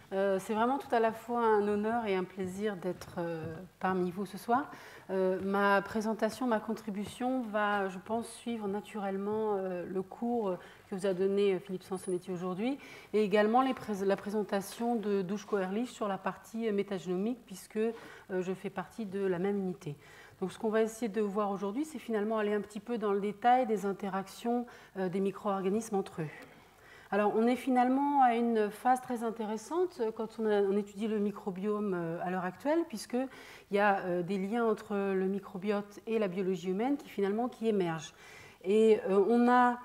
C'est vraiment tout à la fois un honneur et un plaisir d'être parmi vous ce soir. Ma présentation, ma contribution va, je pense, suivre naturellement le cours que vous a donné Philippe Sansonetti aujourd'hui et également la présentation de Duško Erlić sur la partie métagénomique puisque je fais partie de la même unité. Donc ce qu'on va essayer de voir aujourd'hui, c'est finalement aller un petit peu dans le détail des interactions des micro-organismes entre eux. Alors, on est finalement à une phase très intéressante quand on étudie le microbiome à l'heure actuelle, puisqu'il y a des liens entre le microbiote et la biologie humaine qui émergent. Et on a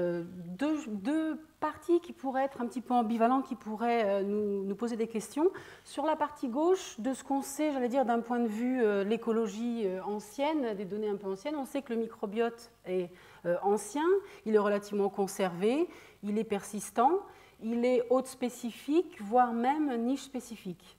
deux parties qui pourraient être un petit peu ambivalentes, qui pourraient nous poser des questions. Sur la partie gauche, de ce qu'on sait, j'allais dire, d'un point de vue l'écologie ancienne, des données un peu anciennes, on sait que le microbiote est ancien, il est relativement conservé, il est persistant, il est hôte spécifique, voire même niche spécifique.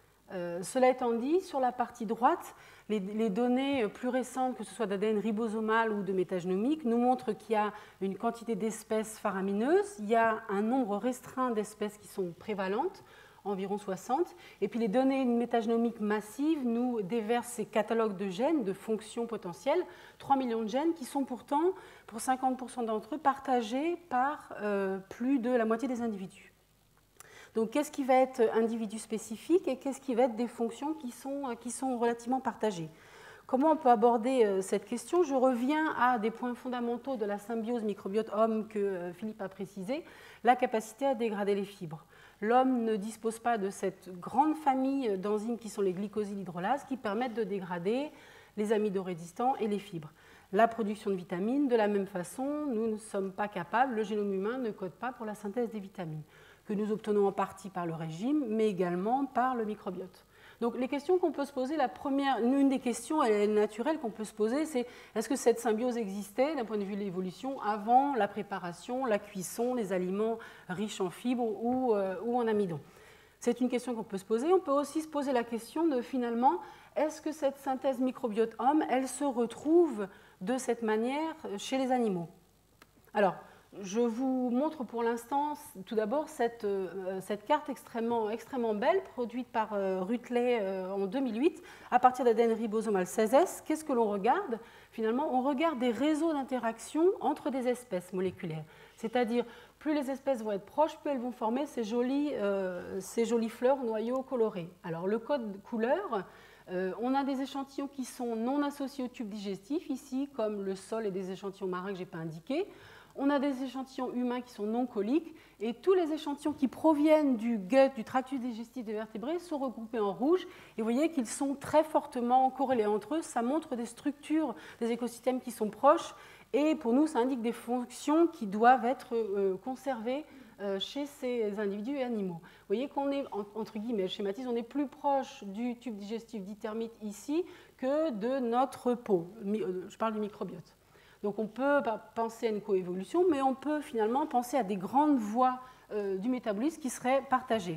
Cela étant dit, sur la partie droite, les données plus récentes, que ce soit d'ADN ribosomal ou de métagénomique, nous montrent qu'il y a une quantité d'espèces faramineuses, il y a un nombre restreint d'espèces qui sont prévalentes, environ 60, et puis les données métagénomiques massives nous déversent ces catalogues de gènes, de fonctions potentielles, 3 millions de gènes qui sont pourtant, pour 50% d'entre eux, partagés par plus de la moitié des individus. Donc, qu'est-ce qui va être individu spécifique et qu'est-ce qui va être des fonctions qui sont relativement partagées? Comment on peut aborder cette question? Je reviens à des points fondamentaux de la symbiose microbiote-homme que Philippe a précisé, la capacité à dégrader les fibres. L'homme ne dispose pas de cette grande famille d'enzymes qui sont les glycosyles hydrolases qui permettent de dégrader les amidorésistants et les fibres. La production de vitamines, de la même façon, nous ne sommes pas capables, le génome humain ne code pas pour la synthèse des vitamines, que nous obtenons en partie par le régime, mais également par le microbiote. Donc les questions qu'on peut se poser, une des questions naturelles qu'on peut se poser, c'est est-ce que cette symbiose existait d'un point de vue de l'évolution avant la préparation, la cuisson, les aliments riches en fibres ou en amidon? C'est une question qu'on peut se poser. On peut aussi se poser la question de finalement, est-ce que cette synthèse microbiote-homme, elle se retrouve de cette manière chez les animaux? Alors, je vous montre pour l'instant tout d'abord cette carte extrêmement belle produite par Rutley en 2008 à partir d'ADN ribosomal 16S. Qu'est-ce que l'on regarde? Finalement, on regarde des réseaux d'interaction entre des espèces moléculaires. C'est-à-dire, plus les espèces vont être proches, plus elles vont former ces jolies fleurs noyaux colorés. Alors, le code couleur, on a des échantillons qui sont non associés au tube digestif, ici, comme le sol et des échantillons marins que je n'ai pas indiqués. On a des échantillons humains qui sont non coliques et tous les échantillons qui proviennent du gut, du tractus digestif des vertébrés, sont regroupés en rouge. Et vous voyez qu'ils sont très fortement corrélés entre eux. Ça montre des structures des écosystèmes qui sont proches et pour nous, ça indique des fonctions qui doivent être conservées chez ces individus et animaux. Vous voyez qu'on est, entre guillemets, je schématise, on est plus proche du tube digestif dit termite ici que de notre peau. Je parle du microbiote. Donc on peut penser à une coévolution, mais on peut finalement penser à des grandes voies du métabolisme qui seraient partagées.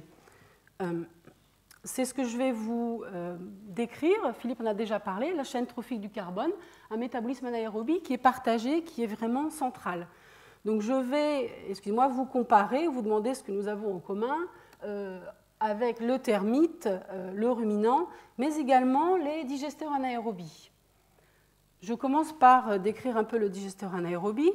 C'est ce que je vais vous décrire. Philippe en a déjà parlé, la chaîne trophique du carbone, un métabolisme anaérobie qui est partagé, qui est vraiment central. Donc je vais, excusez-moi, vous comparer, vous demander ce que nous avons en commun avec le termite, le ruminant, mais également les digesteurs anaérobies. Je commence par décrire un peu le digesteur anaérobie.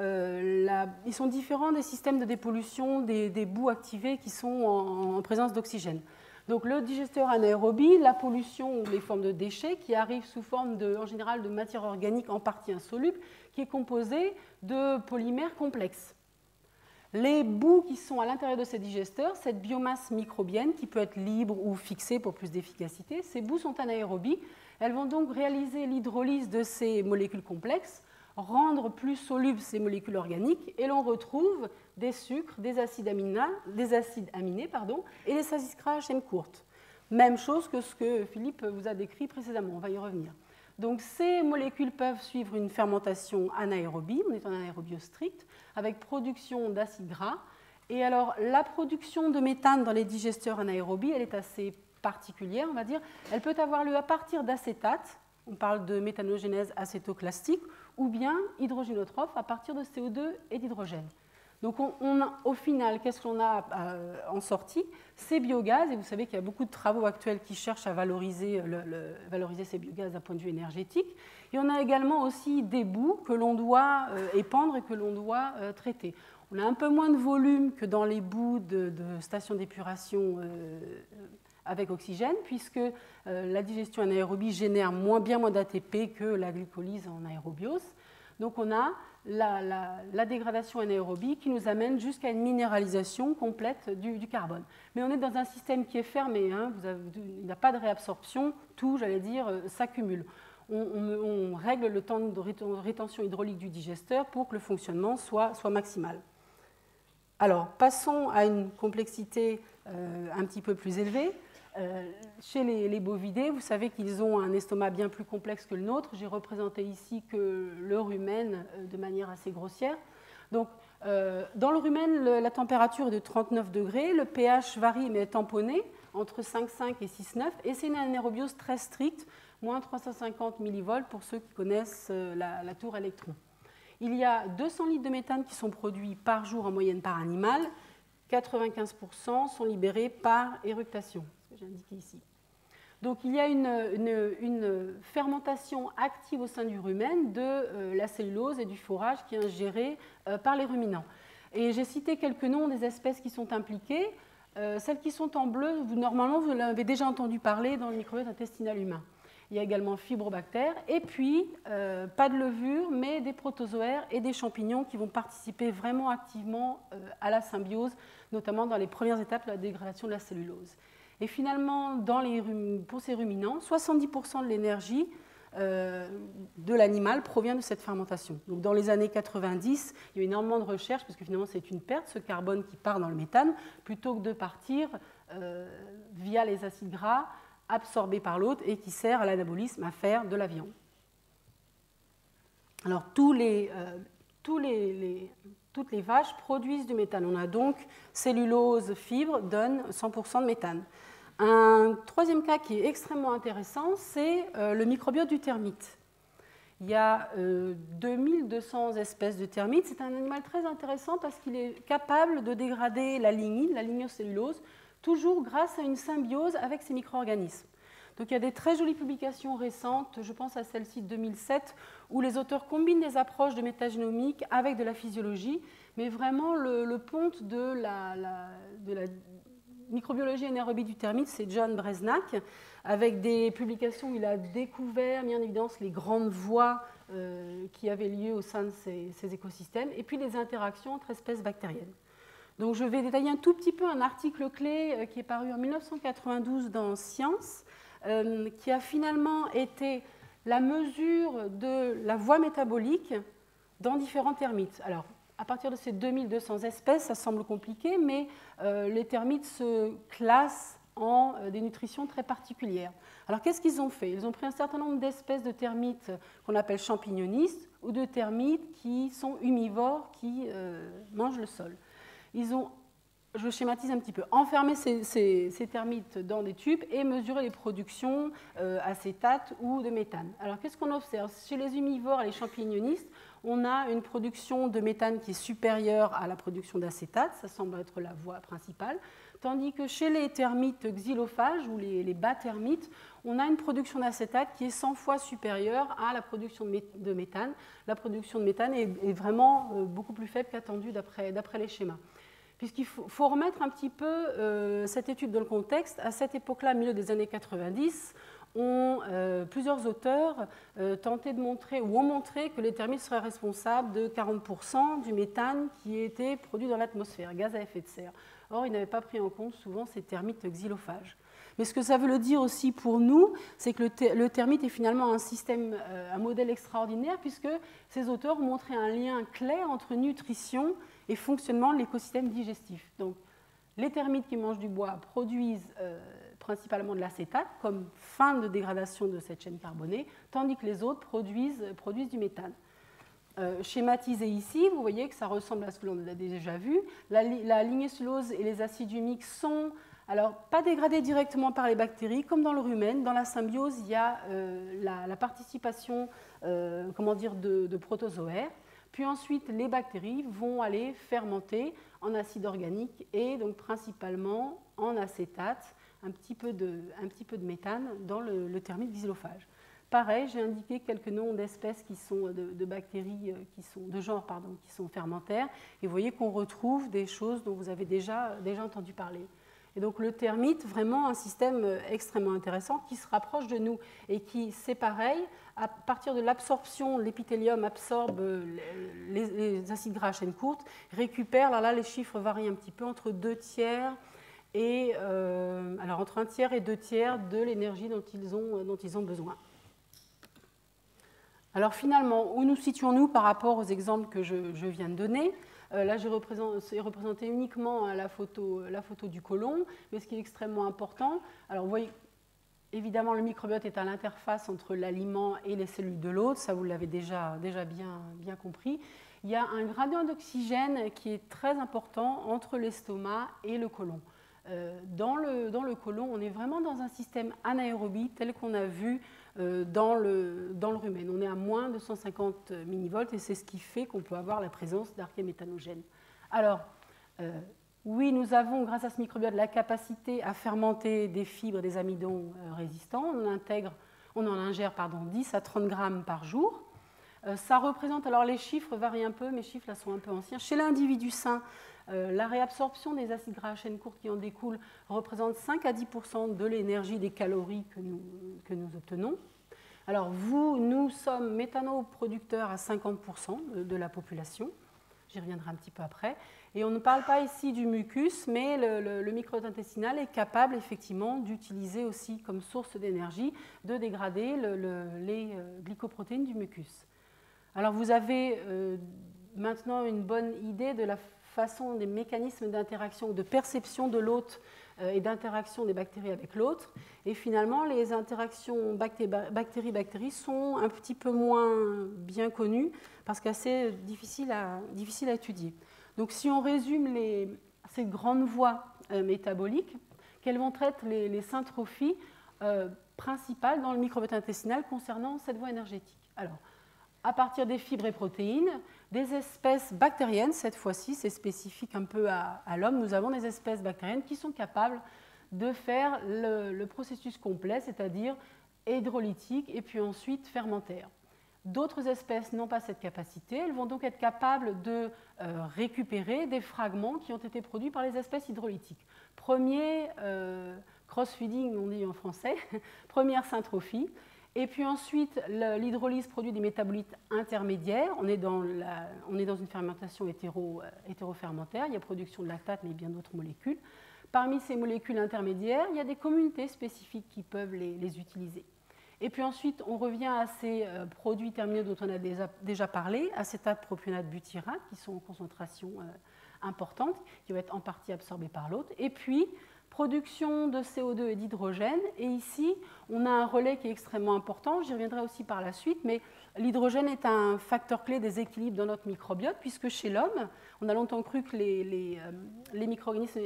Ils sont différents des systèmes de dépollution des boues activées qui sont en présence d'oxygène. Donc le digesteur anaérobie, la pollution ou les formes de déchets qui arrivent sous forme en général de matière organique en partie insoluble qui est composée de polymères complexes. Les boues qui sont à l'intérieur de ces digesteurs, cette biomasse microbienne qui peut être libre ou fixée pour plus d'efficacité, ces boues sont anaérobies. Elles vont donc réaliser l'hydrolyse de ces molécules complexes, rendre plus solubles ces molécules organiques et l'on retrouve des sucres, des acides aminés et des acides gras à chaîne courte. Même chose que ce que Philippe vous a décrit précédemment, on va y revenir. Donc ces molécules peuvent suivre une fermentation anaérobie, on est en anaérobie stricte, avec production d'acides gras. Et alors la production de méthane dans les digesteurs anaérobies, elle est assez particulière, on va dire. Elle peut avoir lieu à partir d'acétate, on parle de méthanogénèse acétoclastique, ou bien hydrogénotrophe à partir de CO2 et d'hydrogène. Donc au final, qu'est-ce qu'on a en sortie? Ces biogaz, et vous savez qu'il y a beaucoup de travaux actuels qui cherchent à valoriser ces biogaz d'un point de vue énergétique. Et on a également aussi des boues que l'on doit épandre et que l'on doit traiter. On a un peu moins de volume que dans les boues de stations d'épuration avec oxygène, puisque la digestion anaérobie génère bien moins d'ATP que la glycolyse en aérobiose. Donc on a la dégradation anaérobie qui nous amène jusqu'à une minéralisation complète du carbone. Mais on est dans un système qui est fermé, hein, il n'y a pas de réabsorption, tout, j'allais dire, s'accumule. On règle le temps de rétention hydraulique du digesteur pour que le fonctionnement soit maximal. Alors, passons à une complexité un petit peu plus élevée. Chez les bovidés, vous savez qu'ils ont un estomac bien plus complexe que le nôtre. J'ai représenté ici que le rumen de manière assez grossière. Donc, dans le rumen, la température est de 39 degrés, le pH varie mais est tamponné entre 5,5 et 6,9 et c'est une anaérobiose très stricte, moins 350 millivolts pour ceux qui connaissent la tour électron. Il y a 200 litres de méthane qui sont produits par jour en moyenne par animal, 95% sont libérés par éructation. J'ai indiqué ici. Donc il y a une fermentation active au sein du rumen de la cellulose et du fourrage qui est ingéré par les ruminants. Et j'ai cité quelques noms des espèces qui sont impliquées. Celles qui sont en bleu, normalement vous l'avez déjà entendu parler dans le microbiote intestinal humain. Il y a également fibrobactères et puis pas de levure mais des protozoaires et des champignons qui vont participer vraiment activement à la symbiose, notamment dans les premières étapes de la dégradation de la cellulose. Et finalement, pour ces ruminants, 70% de l'énergie de l'animal provient de cette fermentation. Donc, dans les années 90, il y a eu énormément de recherches, parce que finalement, c'est une perte, ce carbone qui part dans le méthane, plutôt que de partir via les acides gras absorbés par l'hôte et qui sert à l'anabolisme à faire de la viande. Alors, toutes les vaches produisent du méthane. On a donc cellulose, fibre, donne 100% de méthane. Un troisième cas qui est extrêmement intéressant, c'est le microbiote du termite. Il y a 2200 espèces de termites. C'est un animal très intéressant parce qu'il est capable de dégrader la lignine, la lignocellulose, toujours grâce à une symbiose avec ces micro-organismes. Donc il y a des très jolies publications récentes, je pense à celle-ci de 2007, où les auteurs combinent des approches de métagénomique avec de la physiologie, mais vraiment le ponte de la microbiologie anaérobie du termite, c'est John Bresnak, avec des publications où il a découvert, mis en évidence les grandes voies qui avaient lieu au sein de ces écosystèmes, et puis les interactions entre espèces bactériennes. Donc je vais détailler un tout petit peu un article clé qui est paru en 1992 dans Science, qui a finalement été la mesure de la voie métabolique dans différents termites. Alors, à partir de ces 2200 espèces, ça semble compliqué, mais les termites se classent en des nutritions très particulières. Alors, qu'est-ce qu'ils ont fait? Ils ont pris un certain nombre d'espèces de termites qu'on appelle champignonistes ou de termites qui sont humivores, qui mangent le sol. Ils ont, je schématise un petit peu, enfermé ces termites dans des tubes et mesuré les productions acétate ou de méthane. Alors, qu'est-ce qu'on observe? Chez les humivores et les champignonistes, on a une production de méthane qui est supérieure à la production d'acétate, ça semble être la voie principale, tandis que chez les termites xylophages ou les bas termites, on a une production d'acétate qui est 100 fois supérieure à la production de méthane. La production de méthane est vraiment beaucoup plus faible qu'attendue d'après les schémas. Puisqu'il faut remettre un petit peu cette étude dans le contexte. À cette époque-là, au milieu des années 90, plusieurs auteurs tentaient de montrer ou ont montré que les termites seraient responsables de 40% du méthane qui était produit dans l'atmosphère, gaz à effet de serre. Or, ils n'avaient pas pris en compte souvent ces termites xylophages. Mais ce que ça veut dire aussi pour nous, c'est que le termite est finalement un système, un modèle extraordinaire, puisque ces auteurs ont montré un lien clair entre nutrition et fonctionnement de l'écosystème digestif. Donc, les termites qui mangent du bois produisent principalement de l'acétate comme fin de dégradation de cette chaîne carbonée, tandis que les autres produisent du méthane. Schématisé ici, vous voyez que ça ressemble à ce que l'on a déjà vu. La lignocellulose et les acides humiques sont alors pas dégradés directement par les bactéries, comme dans le rumen. Dans la symbiose, il y a la participation de protozoaires. Puis ensuite, les bactéries vont aller fermenter en acide organique et donc principalement en acétate, un petit peu de méthane dans le thermite xylophage. Pareil, j'ai indiqué quelques noms d'espèces qui sont de bactéries, de genres qui sont fermentaires. Et vous voyez qu'on retrouve des choses dont vous avez déjà entendu parler. Et donc le thermite, vraiment un système extrêmement intéressant qui se rapproche de nous et qui, c'est pareil, à partir de l'absorption, l'épithélium absorbe les acides gras à chaîne courte, récupère, là les chiffres varient un petit peu, entre 2 tiers et alors entre 1 tiers et 2 tiers de l'énergie dont ils ont besoin. Alors finalement, où nous situons-nous par rapport aux exemples que je viens de donner? Là, j'ai représenté uniquement la photo du côlon, mais ce qui est extrêmement important, alors vous voyez, évidemment, le microbiote est à l'interface entre l'aliment et les cellules de l'hôte, ça vous l'avez déjà bien compris. Il y a un gradient d'oxygène qui est très important entre l'estomac et le côlon. Dans le côlon, on est vraiment dans un système anaérobie tel qu'on a vu dans le rumen. On est à moins de 150 millivolts et c'est ce qui fait qu'on peut avoir la présence d'archées méthanogènes. Alors, oui, nous avons, grâce à ce microbiote, la capacité à fermenter des fibres, des amidons résistants. On en ingère 10 à 30 grammes par jour. Ça représente, alors les chiffres varient un peu, mes chiffres là sont un peu anciens. Chez l'individu sain, la réabsorption des acides gras à chaîne courte qui en découlent représente 5 à 10% de l'énergie des calories que nous obtenons. Alors nous sommes méthanoproducteurs à 50% de la population, j'y reviendrai un petit peu après, et on ne parle pas ici du mucus, mais le microbiote intestinal est capable effectivement d'utiliser aussi comme source d'énergie, de dégrader les glycoprotéines du mucus. Alors vous avez maintenant une bonne idée de la façon des mécanismes d'interaction, de perception de l'hôte et d'interaction des bactéries avec l'autre. Et finalement, les interactions bactéries-bactéries sont un petit peu moins bien connues parce qu'assez difficiles à étudier. Donc si on résume ces grandes voies métaboliques, quelles vont être les syntrophies principales dans le microbiote intestinal concernant cette voie énergétique? Alors, à partir des fibres et protéines, des espèces bactériennes, cette fois-ci, c'est spécifique un peu à l'homme, nous avons des espèces bactériennes qui sont capables de faire le processus complet, c'est-à-dire hydrolytique et puis ensuite fermentaire. D'autres espèces n'ont pas cette capacité, elles vont donc être capables de récupérer des fragments qui ont été produits par les espèces hydrolytiques. Premier cross-feeding, on dit en français, première syntrophie. Et puis ensuite, l'hydrolyse produit des métabolites intermédiaires. On est dans une fermentation hétérofermentaire. Il y a production de lactate, mais bien d'autres molécules. Parmi ces molécules intermédiaires, il y a des communautés spécifiques qui peuvent les utiliser. Et puis ensuite, on revient à ces produits terminaux dont on a déjà parlé, acétate, propionate, butyrate, qui sont en concentration importante, qui vont être en partie absorbés par l'hôte. Et puis, production de CO2 et d'hydrogène. Et ici, on a un relais qui est extrêmement important. J'y reviendrai aussi par la suite, mais l'hydrogène est un facteur clé des équilibres dans notre microbiote, puisque chez l'homme, on a longtemps cru que les micro-organismes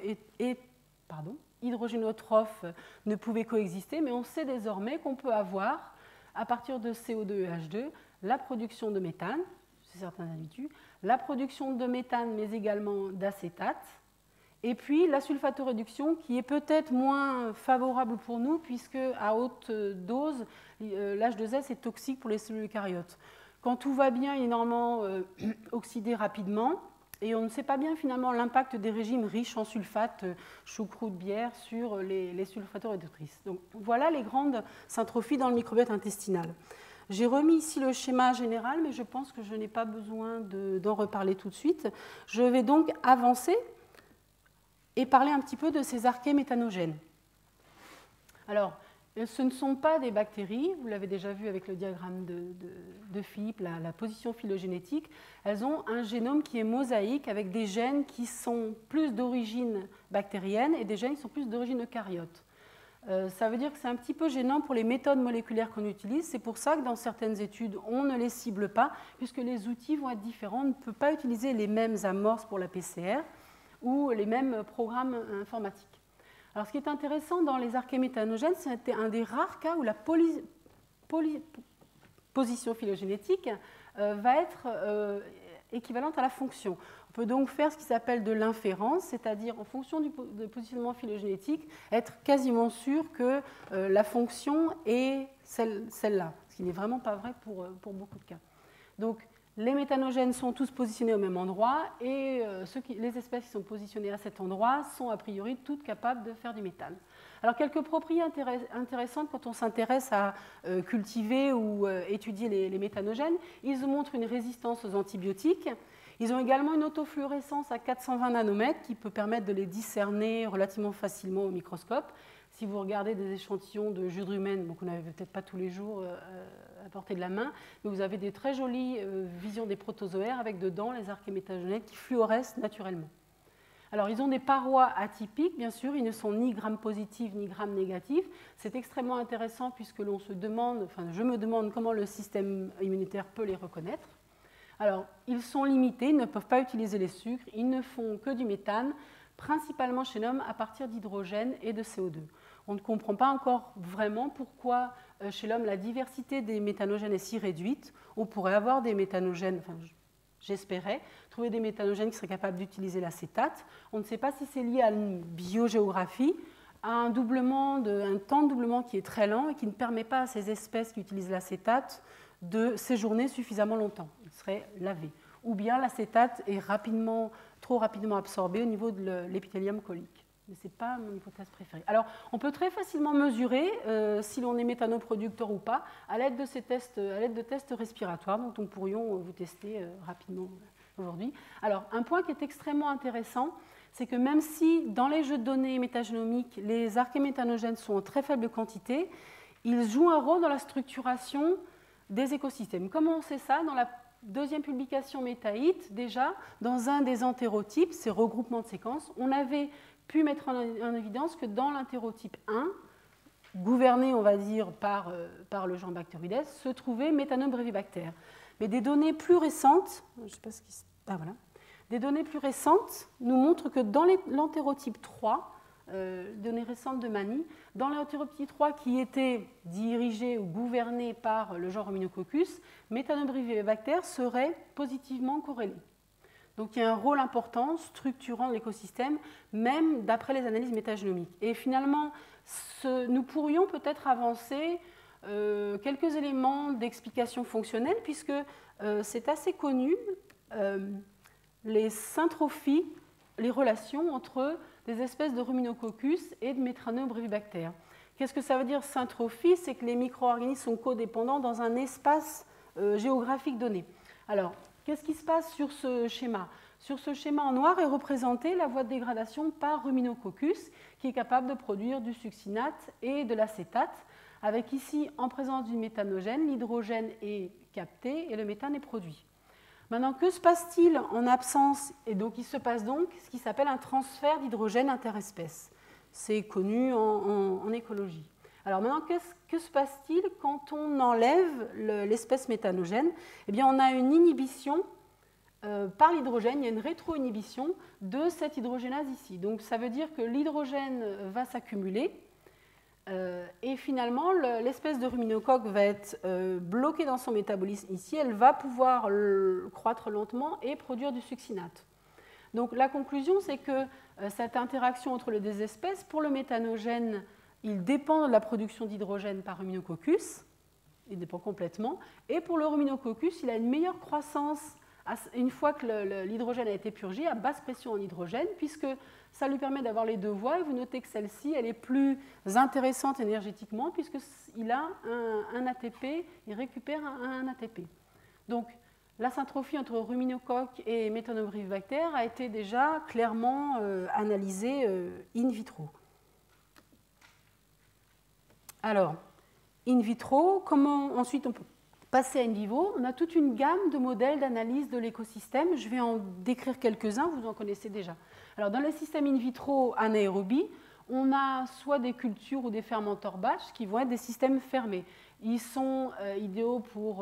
hydrogénotrophes ne pouvaient coexister, mais on sait désormais qu'on peut avoir, à partir de CO2 et H2, la production de méthane, chez certains individus, la production de méthane, mais également d'acétate, et puis la sulfatoréduction qui est peut-être moins favorable pour nous puisque à haute dose, l'H2S est toxique pour les cellules eucaryotes. Quand tout va bien, il est normalement oxydé rapidement et on ne sait pas bien finalement l'impact des régimes riches en sulfate, choucroute, bière sur les sulfatoréductrices. Donc voilà les grandes syntrophies dans le microbiote intestinal. J'ai remis ici le schéma général, mais je pense que je n'ai pas besoin d'en reparler tout de suite. Je vais donc avancer et parler un petit peu de ces archées méthanogènes. Alors, ce ne sont pas des bactéries, vous l'avez déjà vu avec le diagramme de Philippe, la position phylogénétique. Elles ont un génome qui est mosaïque avec des gènes qui sont plus d'origine bactérienne et des gènes qui sont plus d'origine eucaryote. Ça veut dire que c'est un petit peu gênant pour les méthodes moléculaires qu'on utilise. C'est pour ça que dans certaines études, on ne les cible pas, puisque les outils vont être différents. On ne peut pas utiliser les mêmes amorces pour la PCR ou les mêmes programmes informatiques. Alors, ce qui est intéressant dans les archées méthanogènes, c'était un des rares cas où la position phylogénétique va être équivalente à la fonction. On peut donc faire ce qui s'appelle de l'inférence, c'est-à-dire en fonction du positionnement phylogénétique, être quasiment sûr que la fonction est celle-là, ce qui n'est vraiment pas vrai pour beaucoup de cas. Donc, les méthanogènes sont tous positionnés au même endroit et les espèces qui sont positionnées à cet endroit sont a priori toutes capables de faire du méthane. Alors, quelques propriétés intéressantes quand on s'intéresse à cultiver ou étudier les méthanogènes. Ils montrent une résistance aux antibiotiques. Ils ont également une autofluorescence à 420 nanomètres qui peut permettre de les discerner relativement facilement au microscope. Si vous regardez des échantillons de jus de rumen, donc on n'avait peut-être pas tous les jours à portée de la main, mais vous avez des très jolies visions des protozoaires avec dedans les archéméthanogènes qui fluorescent naturellement. Alors, ils ont des parois atypiques, bien sûr, ils ne sont ni gram-positifs ni gram-négatifs. C'est extrêmement intéressant puisque l'on se demande, enfin, je me demande comment le système immunitaire peut les reconnaître. Alors, ils sont limités, ils ne peuvent pas utiliser les sucres, ils ne font que du méthane, principalement chez l'homme à partir d'hydrogène et de CO2. On ne comprend pas encore vraiment pourquoi chez l'homme la diversité des méthanogènes est si réduite. On pourrait avoir des méthanogènes, enfin, j'espérais, trouver des méthanogènes qui seraient capables d'utiliser l'acétate. On ne sait pas si c'est lié à une biogéographie, à un temps de doublement qui est très lent et qui ne permet pas à ces espèces qui utilisent l'acétate de séjourner suffisamment longtemps. Ils seraient lavés. Ou bien l'acétate est trop rapidement absorbé au niveau de l'épithélium colique. Mais ce n'est pas mon hypothèse préférée. Alors, on peut très facilement mesurer si l'on est méthanoproducteur ou pas à l'aide de ces tests, à l'aide de tests respiratoires dont nous pourrions vous tester rapidement aujourd'hui. Alors, un point qui est extrêmement intéressant, c'est que même si dans les jeux de données métagénomiques, les archéméthanogènes sont en très faible quantité, ils jouent un rôle dans la structuration des écosystèmes. Comment on sait ça? Dans la deuxième publication Métaïte, déjà, dans un des entérotypes, ces regroupements de séquences, on avait pu mettre en évidence que dans l'entérotype 1, gouverné, on va dire, par le genre Bacteroides, se trouvait Methanobrevibacter. Mais des données plus récentes, je sais pas ce qui se... voilà. Des données plus récentes nous montrent que dans l'entérotype 3, données récentes de Mani, dans l'entérotype 3 qui était dirigé ou gouverné par le genre Hominococcus, Methanobrevibacter serait positivement corrélé. Donc il y a un rôle important structurant l'écosystème, même d'après les analyses métagénomiques. Et finalement, nous pourrions peut-être avancer quelques éléments d'explication fonctionnelle, puisque c'est assez connu, les syntrophies, les relations entre des espèces de Ruminococcus et de Methanobrevibacter. Qu'est-ce que ça veut dire syntrophie? C'est que les micro-organismes sont codépendants dans un espace géographique donné. Alors, qu'est-ce qui se passe sur ce schéma? Sur ce schéma en noir est représentée la voie de dégradation par Ruminococcus, qui est capable de produire du succinate et de l'acétate, avec ici, en présence du méthanogène, l'hydrogène est capté et le méthane est produit. Maintenant, que se passe-t-il en absence? Et donc, il se passe donc ce qui s'appelle un transfert d'hydrogène interespèce. C'est connu en écologie. Alors maintenant, que se passe-t-il quand on enlève l'espèce méthanogène? Eh bien, on a une inhibition par l'hydrogène, il y a une rétro-inhibition de cette hydrogénase ici. Donc, ça veut dire que l'hydrogène va s'accumuler et finalement, l'espèce de ruminocoque va être bloquée dans son métabolisme ici. Elle va pouvoir croître lentement et produire du succinate. Donc, la conclusion, c'est que cette interaction entre les deux espèces, pour le méthanogène, il dépend de la production d'hydrogène par Ruminococcus, il dépend complètement, et pour le Ruminococcus, il a une meilleure croissance une fois que l'hydrogène a été purgé, à basse pression en hydrogène, puisque ça lui permet d'avoir les deux voies, et vous notez que celle-ci, elle est plus intéressante énergétiquement, puisqu'il a un ATP, il récupère un ATP. Donc, la syntrophie entre ruminocoque et Methanobrevibacter a été déjà clairement analysée in vitro. Alors, in vitro, comment ensuite on peut passer à in vivo? On a toute une gamme de modèles d'analyse de l'écosystème. Je vais en décrire quelques-uns, vous en connaissez déjà. Alors, dans les systèmes in vitro anaérobie, on a soit des cultures ou des fermenteurs batch qui vont être des systèmes fermés. Ils sont idéaux pour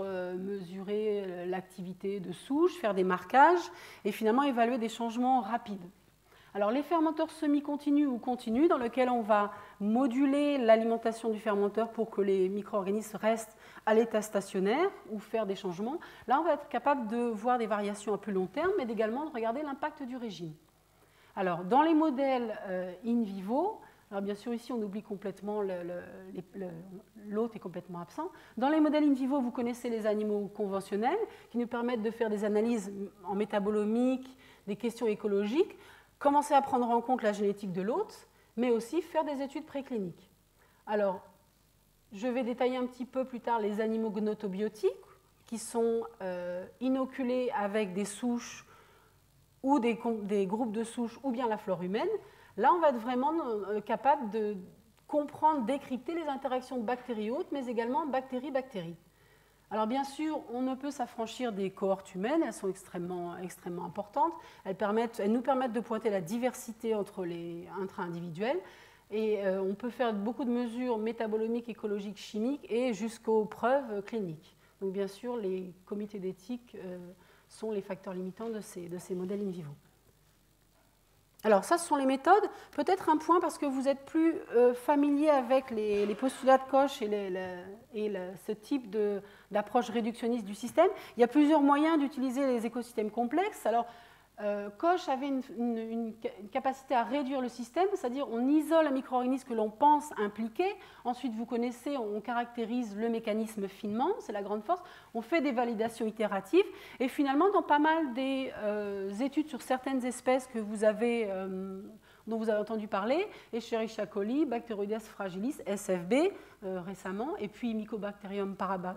mesurer l'activité de souche, faire des marquages et finalement évaluer des changements rapides. Alors les fermenteurs semi-continus ou continus dans lesquels on va moduler l'alimentation du fermenteur pour que les micro-organismes restent à l'état stationnaire ou faire des changements. Là, on va être capable de voir des variations à plus long terme, mais également de regarder l'impact du régime. Alors, dans les modèles in vivo, alors bien sûr ici on oublie complètement, l'hôte est complètement absent. Dans les modèles in vivo, vous connaissez les animaux conventionnels qui nous permettent de faire des analyses en métabolomique, des questions écologiques, commencer à prendre en compte la génétique de l'hôte, mais aussi faire des études précliniques. Alors, je vais détailler un petit peu plus tard les animaux gnotobiotiques qui sont inoculés avec des souches ou des groupes de souches ou bien la flore humaine. Là, on va être vraiment capable de comprendre, décrypter les interactions bactéries-hôtes, mais également bactéries-bactéries. Alors bien sûr, on ne peut s'affranchir des cohortes humaines, elles sont extrêmement importantes. Elles nous permettent de pointer la diversité entre les intra-individuels. Et on peut faire beaucoup de mesures métabolomiques, écologiques, chimiques et jusqu'aux preuves cliniques. Donc bien sûr, les comités d'éthique sont les facteurs limitants de ces modèles in vivo. Alors ça, ce sont les méthodes. Peut-être un point, parce que vous êtes plus familier avec les postulats de Koch et ce type d'approche réductionniste du système. Il y a plusieurs moyens d'utiliser les écosystèmes complexes. Alors, Koch avait une capacité à réduire le système, c'est-à-dire on isole un micro-organisme que l'on pense impliqué. Ensuite, vous connaissez, on caractérise le mécanisme finement, c'est la grande force. On fait des validations itératives. Et finalement, dans pas mal des études sur certaines espèces que dont vous avez entendu parler, Escherichia coli, Bacteroides fragilis, SFB récemment, et puis Mycobacterium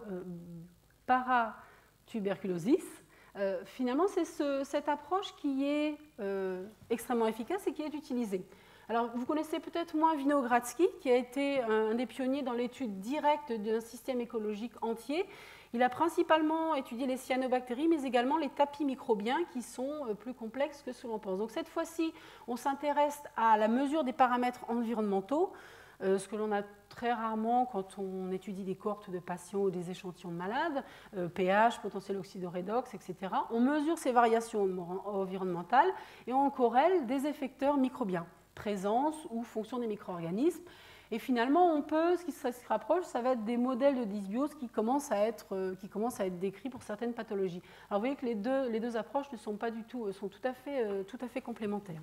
paratuberculosis. Finalement, c'est cette approche qui est extrêmement efficace et qui est utilisée. Alors, vous connaissez peut-être moins Winogradsky, qui a été un des pionniers dans l'étude directe d'un système écologique entier. Il a principalement étudié les cyanobactéries, mais également les tapis microbiens, qui sont plus complexes que ce que l'on pense. Donc, cette fois-ci, on s'intéresse à la mesure des paramètres environnementaux, ce que l'on a très rarement quand on étudie des cohortes de patients ou des échantillons de malades, pH, potentiel oxydorédox, etc. On mesure ces variations environnementales et on corrèle des effecteurs microbiens, présence ou fonction des micro-organismes. Et finalement, ce qui se rapproche, ça va être des modèles de dysbiose qui commencent à être décrits pour certaines pathologies. Alors vous voyez que les deux approches ne sont pas du tout, sont tout à fait complémentaires.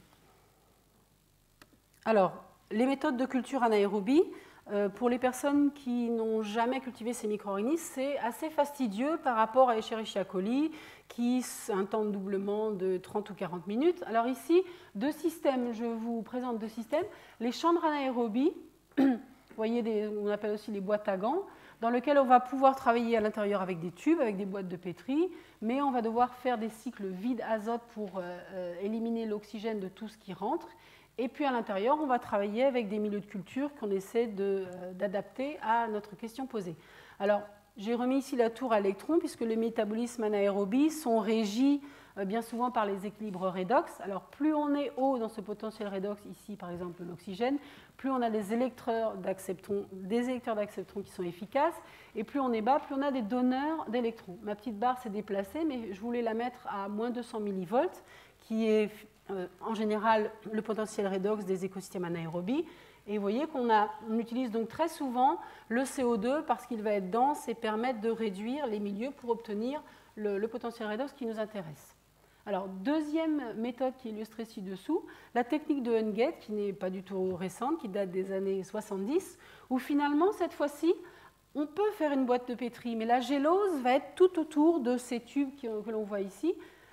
Alors, les méthodes de culture anaérobie, pour les personnes qui n'ont jamais cultivé ces micro-organismes, c'est assez fastidieux par rapport à Escherichia coli, qui a un temps de doublement de 30 ou 40 minutes. Alors ici, deux systèmes, je vous présente deux systèmes. Les chambres anaérobie, vous voyez, on appelle aussi les boîtes à gants, dans lesquelles on va pouvoir travailler à l'intérieur avec des tubes, avec des boîtes de pétri, mais on va devoir faire des cycles vide-azote pour éliminer l'oxygène de tout ce qui rentre. Et puis à l'intérieur, on va travailler avec des milieux de culture qu'on essaie d'adapter à notre question posée. Alors, j'ai remis ici la tour à électrons, puisque les métabolismes anaérobies sont régis bien souvent par les équilibres redox. Alors, plus on est haut dans ce potentiel redox, ici par exemple l'oxygène, plus on a des électeurs d'acceptons qui sont efficaces, et plus on est bas, plus on a des donneurs d'électrons. Ma petite barre s'est déplacée, mais je voulais la mettre à moins 200 millivolts, qui est en général le potentiel redox des écosystèmes anaérobies. Et vous voyez qu'on utilise donc très souvent le CO2 parce qu'il va être dense et permettre de réduire les milieux pour obtenir le potentiel redox qui nous intéresse. Alors, deuxième méthode qui est illustrée ci-dessous, la technique de Hungate, qui n'est pas du tout récente, qui date des années 70, où finalement, cette fois-ci, on peut faire une boîte de pétri, mais la gélose va être tout autour de ces tubes que l'on voit ici.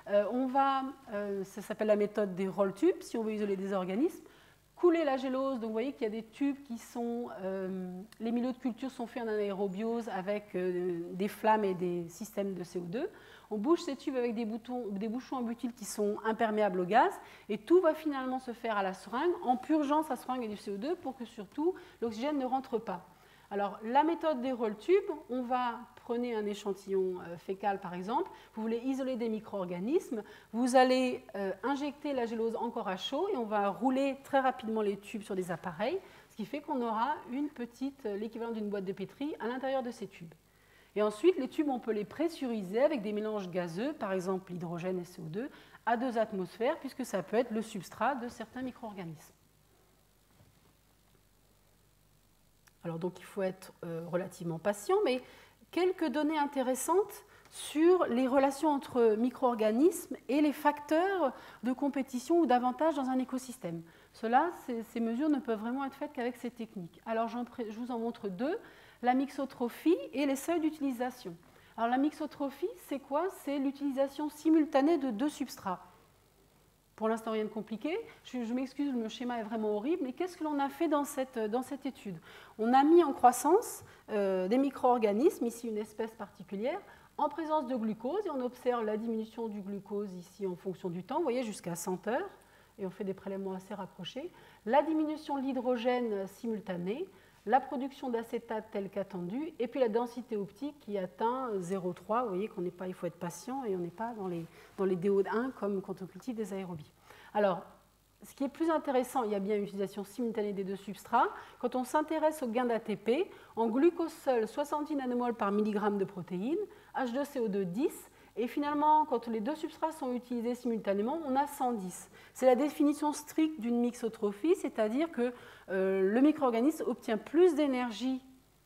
Ça s'appelle la méthode des roll tubes, si on veut isoler des organismes. Couler la gélose, donc vous voyez qu'il y a des tubes qui sont... les milieux de culture sont faits en anaérobiose avec des flammes et des systèmes de CO2. On bouche ces tubes avec des bouchons en butyle qui sont imperméables au gaz, et tout va finalement se faire à la seringue en purgeant sa seringue du CO2 pour que surtout l'oxygène ne rentre pas. Alors, la méthode des roll tubes, prenez un échantillon fécal par exemple, vous voulez isoler des micro-organismes, vous allez injecter la gélose encore à chaud et on va rouler très rapidement les tubes sur des appareils, ce qui fait qu'on aura l'équivalent d'une boîte de pétri à l'intérieur de ces tubes. Et ensuite, les tubes, on peut les pressuriser avec des mélanges gazeux, par exemple l'hydrogène et CO2, à 2 atmosphères, puisque ça peut être le substrat de certains micro-organismes. Alors donc, il faut être relativement patient, mais quelques données intéressantes sur les relations entre micro-organismes et les facteurs de compétition ou d'avantage dans un écosystème. Ces mesures ne peuvent vraiment être faites qu'avec ces techniques. Alors, je vous en montre deux, la mixotrophie et les seuils d'utilisation. Alors, la mixotrophie, c'est quoi? C'est l'utilisation simultanée de 2 substrats. Pour l'instant, rien de compliqué. Je m'excuse, le schéma est vraiment horrible, mais qu'est-ce que l'on a fait dans cette étude? On a mis en croissance des micro-organismes, ici une espèce particulière, en présence de glucose, et on observe la diminution du glucose ici en fonction du temps, vous voyez, jusqu'à 100 heures, et on fait des prélèvements assez rapprochés, la diminution de l'hydrogène simultanée, la production d'acétate telle qu'attendue, et puis la densité optique qui atteint 0,3. Vous voyez il faut être patient et on n'est pas dans les DO1 comme quand on cultive des aérobies. Alors, ce qui est plus intéressant, il y a bien une utilisation simultanée des 2 substrats. Quand on s'intéresse au gain d'ATP, en glucose seul, 70 nanomoles par milligramme de protéines, H2CO2 10, et finalement, quand les 2 substrats sont utilisés simultanément, on a 110. C'est la définition stricte d'une mixotrophie, c'est-à-dire que le micro-organisme obtient plus d'énergie,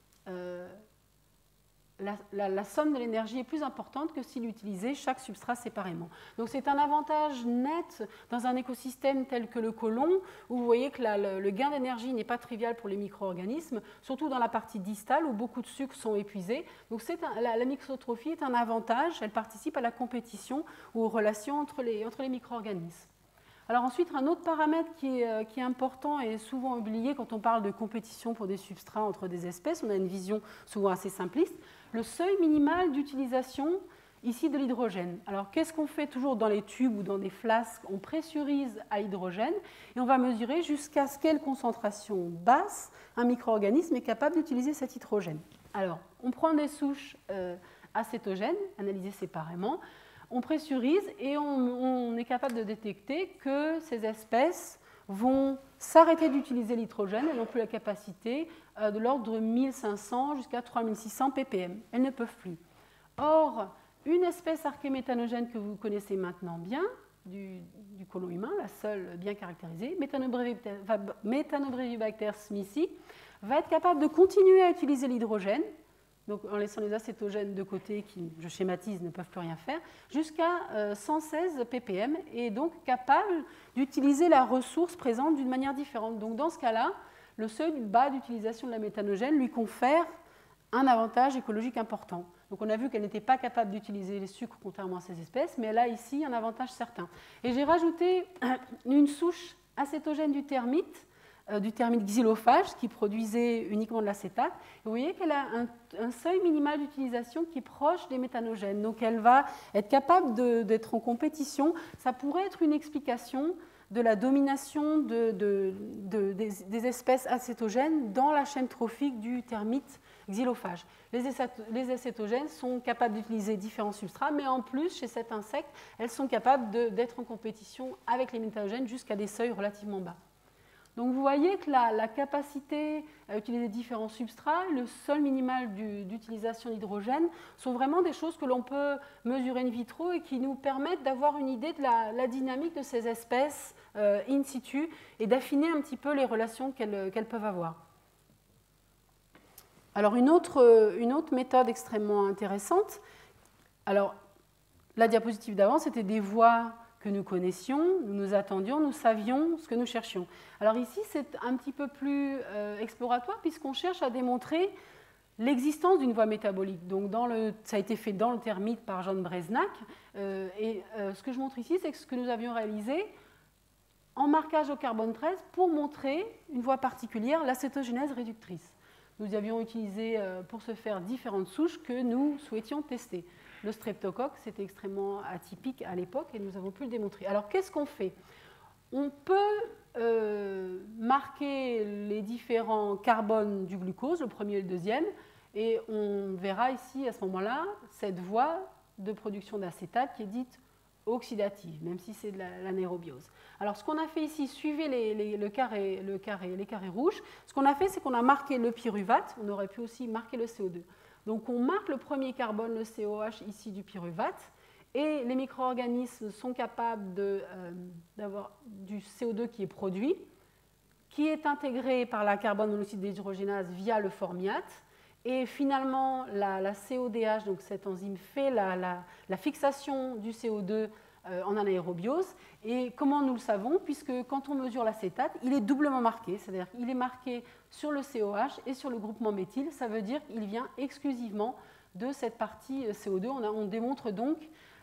la somme de l'énergie est plus importante que s'il utilisait chaque substrat séparément. Donc c'est un avantage net dans un écosystème tel que le côlon, où vous voyez que le gain d'énergie n'est pas trivial pour les micro-organismes, surtout dans la partie distale où beaucoup de sucres sont épuisés. Donc la mixotrophie est un avantage, elle participe à la compétition ou aux relations entre les micro-organismes. Alors ensuite, un autre paramètre qui est important et souvent oublié quand on parle de compétition pour des substrats entre des espèces, on a une vision souvent assez simpliste, le seuil minimal d'utilisation ici de l'hydrogène. Alors qu'est-ce qu'on fait toujours dans les tubes ou dans des flasques? On pressurise à hydrogène et on va mesurer jusqu'à quelle concentration basse un micro-organisme est capable d'utiliser cet hydrogène. Alors, on prend des souches acétogènes, analysées séparément, on pressurise et on est capable de détecter que ces espèces vont s'arrêter d'utiliser l'hydrogène, elles n'ont plus la capacité de l'ordre de 1500 jusqu'à 3600 ppm. Elles ne peuvent plus. Or, une espèce archéméthanogène que vous connaissez maintenant bien, du côlon humain, la seule bien caractérisée, Methanobrevibacter smithii, va être capable de continuer à utiliser l'hydrogène, donc en laissant les acétogènes de côté qui, je schématise, ne peuvent plus rien faire, jusqu'à 116 ppm, et donc capable d'utiliser la ressource présente d'une manière différente. Donc dans ce cas-là, le seuil bas d'utilisation de la méthanogène lui confère un avantage écologique important. Donc on a vu qu'elle n'était pas capable d'utiliser les sucres contrairement à ces espèces, mais elle a ici un avantage certain. Et j'ai rajouté une souche acétogène du termite xylophage qui produisait uniquement de l'acétate. Vous voyez qu'elle a un seuil minimal d'utilisation qui est proche des méthanogènes. Donc elle va être capable d'être en compétition. Ça pourrait être une explication de la domination des espèces acétogènes dans la chaîne trophique du termite xylophage. Les acétogènes sont capables d'utiliser différents substrats, mais en plus, chez cet insecte, elles sont capables d'être en compétition avec les méthanogènes jusqu'à des seuils relativement bas. Donc vous voyez que la capacité à utiliser différents substrats, le seuil minimal d'utilisation d'hydrogène sont vraiment des choses que l'on peut mesurer in vitro et qui nous permettent d'avoir une idée de la dynamique de ces espèces in situ et d'affiner un petit peu les relations qu'elles peuvent avoir. Alors une autre méthode extrêmement intéressante, alors la diapositive d'avant c'était des voies que nous connaissions, nous attendions, nous savions ce que nous cherchions. Alors ici, c'est un petit peu plus exploratoire puisqu'on cherche à démontrer l'existence d'une voie métabolique. Donc ça a été fait dans le termite par John Breznac. Ce que je montre ici, c'est ce que nous avions réalisé en marquage au carbone 13 pour montrer une voie particulière, l'acétogénèse réductrice. Nous avions utilisé pour ce faire différentes souches que nous souhaitions tester. Le streptocoque, c'était extrêmement atypique à l'époque et nous avons pu le démontrer. Alors, qu'est-ce qu'on fait? On peut marquer les différents carbones du glucose, le premier et le deuxième, et on verra ici, à ce moment-là, cette voie de production d'acétate qui est dite oxydative, même si c'est de l'anaérobiose. Alors, ce qu'on a fait ici, suivez les carrés rouges. Ce qu'on a fait, c'est qu'on a marqué le pyruvate, on aurait pu aussi marquer le CO2. Donc on marque le premier carbone, le COH, ici du pyruvate, et les micro-organismes sont capables d'avoir du CO2 qui est produit, qui est intégré par la carbone monoxyde déshydrogénase via le formiate. Et finalement, la CODH, donc cette enzyme, fait la fixation du CO2 en anaérobiose. Et comment nous le savons? Puisque quand on mesure l'acétate, il est doublement marqué. C'est-à-dire qu'il est marqué sur le COH et sur le groupement méthyle. Ça veut dire qu'il vient exclusivement de cette partie CO2. On démontre donc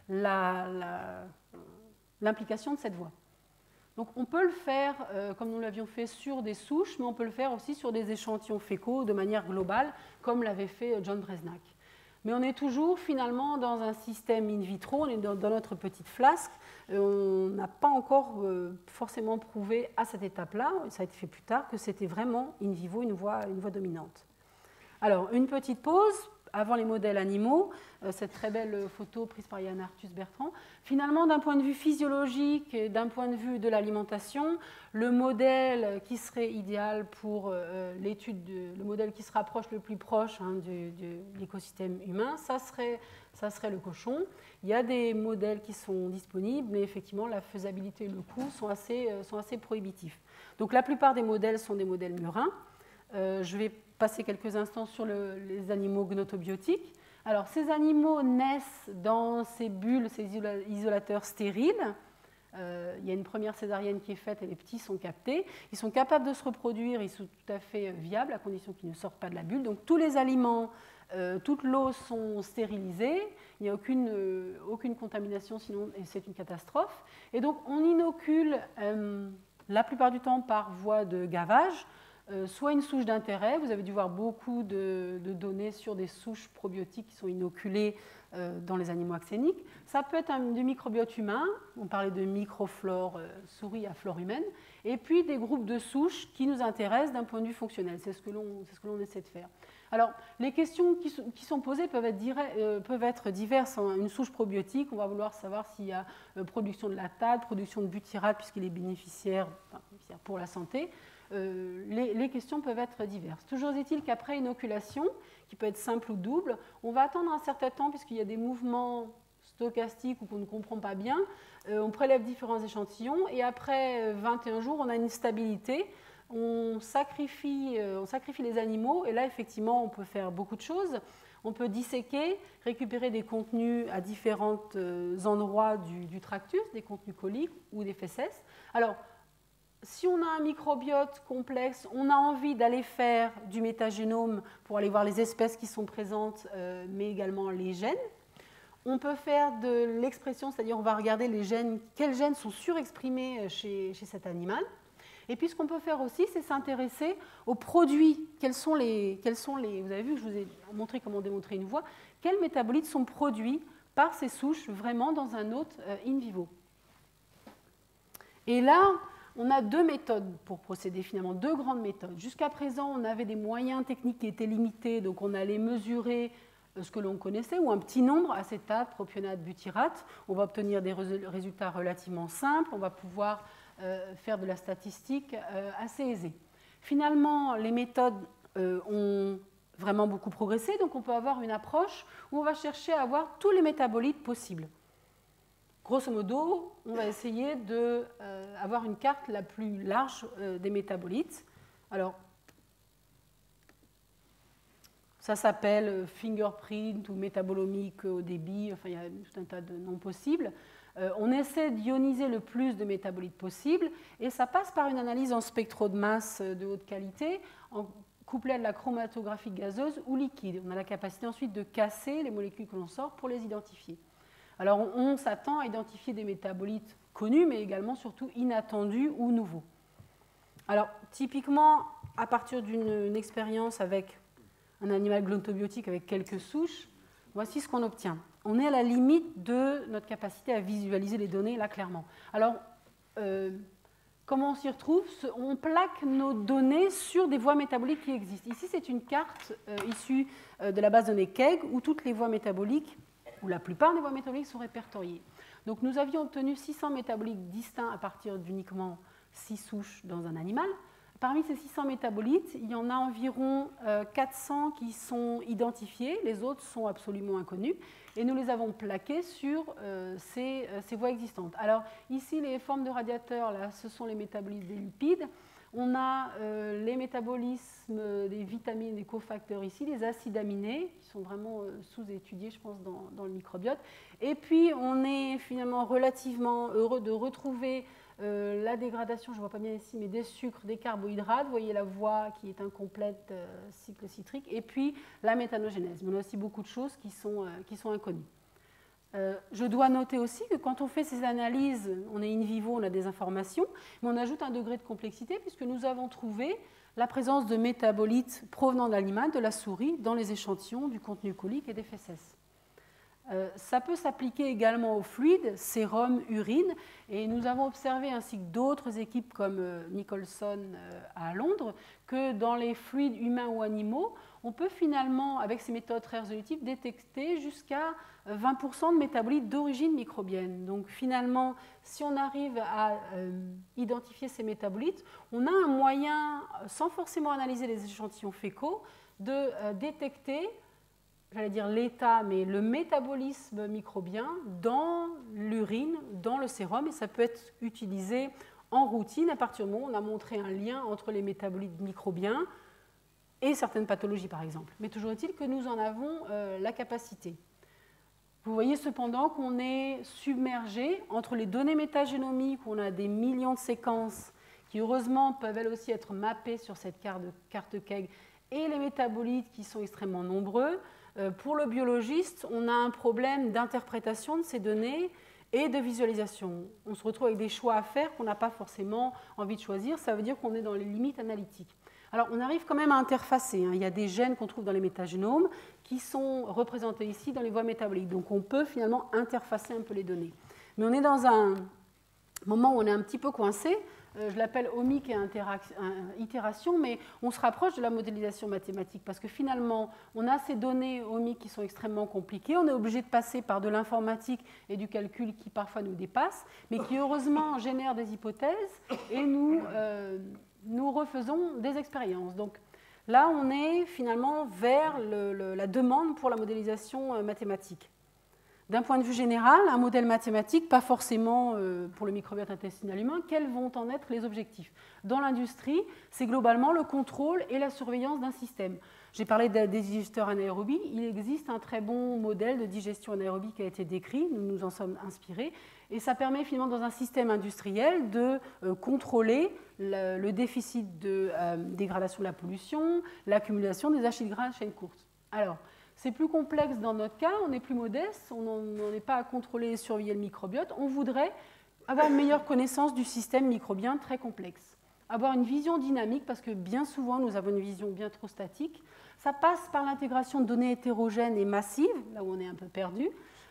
l'implication de cette voie. Donc on peut le faire, comme nous l'avions fait, sur des souches, mais on peut le faire aussi sur des échantillons fécaux de manière globale, comme l'avait fait John Bresnak. Mais on est toujours finalement dans un système in vitro, on est dans notre petite flasque. On n'a pas encore forcément prouvé à cette étape-là, ça a été fait plus tard, que c'était vraiment in vivo une voie dominante. Alors, une petite pause avant les modèles animaux, cette très belle photo prise par Yann Arthus Bertrand. Finalement, d'un point de vue physiologique et d'un point de vue de l'alimentation, le modèle qui serait idéal pour l'étude, le modèle qui se rapproche le plus proche de l'écosystème humain, ça serait le cochon. Il y a des modèles qui sont disponibles, mais effectivement, la faisabilité et le coût sont assez prohibitifs. Donc, la plupart des modèles sont des modèles murins. Je vais passer quelques instants sur les animaux gnotobiotiques. Alors, ces animaux naissent dans ces bulles, ces isolateurs stériles. Il y a une première césarienne qui est faite et les petits sont captés. Ils sont capables de se reproduire, ils sont tout à fait viables à condition qu'ils ne sortent pas de la bulle. Donc, tous les aliments, toute l'eau sont stérilisés. Il n'y a aucune contamination, sinon c'est une catastrophe. Et donc, on inocule la plupart du temps par voie de gavage. Soit une souche d'intérêt, vous avez dû voir beaucoup de données sur des souches probiotiques qui sont inoculées dans les animaux axéniques. Ça peut être du microbiote humain, on parlait de microflore souris à flore humaine, et puis des groupes de souches qui nous intéressent d'un point de vue fonctionnel. C'est ce que l'on essaie de faire. Alors, les questions qui sont posées peuvent être diverses. Une souche probiotique, on va vouloir savoir s'il y a production de lactate, production de butyrate, puisqu'il est bénéficiaire pour la santé. Les questions peuvent être diverses. Toujours est-il qu'après inoculation, qui peut être simple ou double, on va attendre un certain temps puisqu'il y a des mouvements stochastiques ou qu'on ne comprend pas bien. On prélève différents échantillons et après 21 jours, on a une stabilité. On sacrifie les animaux et là, effectivement, on peut faire beaucoup de choses. On peut disséquer, récupérer des contenus à différents endroits du tractus, des contenus coliques ou des fesses. Alors, si on a un microbiote complexe, on a envie d'aller faire du métagénome pour aller voir les espèces qui sont présentes, mais également les gènes. On peut faire de l'expression, c'est-à-dire on va regarder les gènes, quels gènes sont surexprimés chez cet animal. Et puis ce qu'on peut faire aussi, c'est s'intéresser aux produits. Quels sont les, vous avez vu que je vous ai montré comment démontrer une voie. Quels métabolites sont produits par ces souches vraiment dans un hôte in vivo. Et là, on a deux méthodes pour procéder, finalement, deux grandes méthodes. Jusqu'à présent, on avait des moyens techniques qui étaient limités, donc on allait mesurer ce que l'on connaissait, ou un petit nombre, acétate, propionate, butyrate. On va obtenir des résultats relativement simples, on va pouvoir faire de la statistique assez aisée. Finalement, les méthodes ont vraiment beaucoup progressé, donc on peut avoir une approche où on va chercher à avoir tous les métabolites possibles. Grosso modo, on va essayer d'avoir une carte la plus large des métabolites. Alors, ça s'appelle fingerprint ou métabolomique au débit, enfin il y a tout un tas de noms possibles. On essaie d'ioniser le plus de métabolites possible et ça passe par une analyse en spectro de masse de haute qualité, couplée à de la chromatographie gazeuse ou liquide. On a la capacité ensuite de casser les molécules que l'on sort pour les identifier. Alors, on s'attend à identifier des métabolites connus, mais également surtout inattendus ou nouveaux. Alors, typiquement, à partir d'une expérience avec un animal glontobiotique avec quelques souches, voici ce qu'on obtient. On est à la limite de notre capacité à visualiser les données, là, clairement. Alors, comment on s'y retrouve? On plaque nos données sur des voies métaboliques qui existent. Ici, c'est une carte issue de la base de données KEGG, où toutes les voies métaboliques où la plupart des voies métaboliques sont répertoriées. Donc nous avions obtenu 600 métabolites distincts à partir d'uniquement 6 souches dans un animal. Parmi ces 600 métabolites, il y en a environ 400 qui sont identifiés, les autres sont absolument inconnus, et nous les avons plaqués sur ces voies existantes. Alors ici, les formes de radiateurs, là, ce sont les métabolismes des lipides. On a les métabolismes des vitamines, des cofacteurs ici, les acides aminés, qui sont vraiment sous-étudiés, je pense, dans le microbiote. Et puis, on est finalement relativement heureux de retrouver la dégradation, je ne vois pas bien ici, mais des sucres, des carbohydrates. Vous voyez la voie qui est incomplète, cycle citrique. Et puis, la méthanogénèse. Mais on a aussi beaucoup de choses qui sont inconnues. Je dois noter aussi que quand on fait ces analyses, on est in vivo, on a des informations, mais on ajoute un degré de complexité puisque nous avons trouvé la présence de métabolites provenant de l'animal, de la souris, dans les échantillons du contenu colique et des fesses. Ça peut s'appliquer également aux fluides, sérum, urine, et nous avons observé, ainsi que d'autres équipes comme Nicholson à Londres, que dans les fluides humains ou animaux, on peut finalement, avec ces méthodes très résolutives, détecter jusqu'à 20% de métabolites d'origine microbienne. Donc finalement, si on arrive à identifier ces métabolites, on a un moyen, sans forcément analyser les échantillons fécaux, de détecter, j'allais dire l'état, mais le métabolisme microbien dans l'urine, dans le sérum, et ça peut être utilisé en routine à partir du moment où on a montré un lien entre les métabolites microbiens et certaines pathologies, par exemple. Mais toujours est-il que nous en avons la capacité. Vous voyez cependant qu'on est submergé entre les données métagénomiques, où on a des millions de séquences qui, heureusement, peuvent elles aussi être mappées sur cette carte KEGG, et les métabolites qui sont extrêmement nombreux. Pour le biologiste, on a un problème d'interprétation de ces données et de visualisation. On se retrouve avec des choix à faire qu'on n'a pas forcément envie de choisir. Ça veut dire qu'on est dans les limites analytiques. Alors, on arrive quand même à interfacer. Il y a des gènes qu'on trouve dans les métagénomes qui sont représentés ici dans les voies métaboliques. Donc, on peut finalement interfacer un peu les données. Mais on est dans un moment où on est un petit peu coincé. Je l'appelle omique et itération, mais on se rapproche de la modélisation mathématique parce que finalement, on a ces données omiques qui sont extrêmement compliquées. On est obligé de passer par de l'informatique et du calcul qui parfois nous dépassent, mais qui heureusement génèrent des hypothèses et nous refaisons des expériences. Donc là, on est finalement vers la demande pour la modélisation mathématique. D'un point de vue général, un modèle mathématique, pas forcément pour le microbiote intestinal humain, quels vont en être les objectifs? Dans l'industrie, c'est globalement le contrôle et la surveillance d'un système. J'ai parlé des digesteurs anaérobies. Il existe un très bon modèle de digestion anaérobie qui a été décrit, nous nous en sommes inspirés, et ça permet finalement dans un système industriel de contrôler le déficit de dégradation de la pollution, l'accumulation des acides gras à chaîne courte. Alors, c'est plus complexe dans notre cas, on est plus modeste, on n'en est pas à contrôler et surveiller le microbiote. On voudrait avoir une meilleure connaissance du système microbien très complexe. Avoir une vision dynamique, parce que bien souvent nous avons une vision bien trop statique. Ça passe par l'intégration de données hétérogènes et massives, là où on est un peu perdu.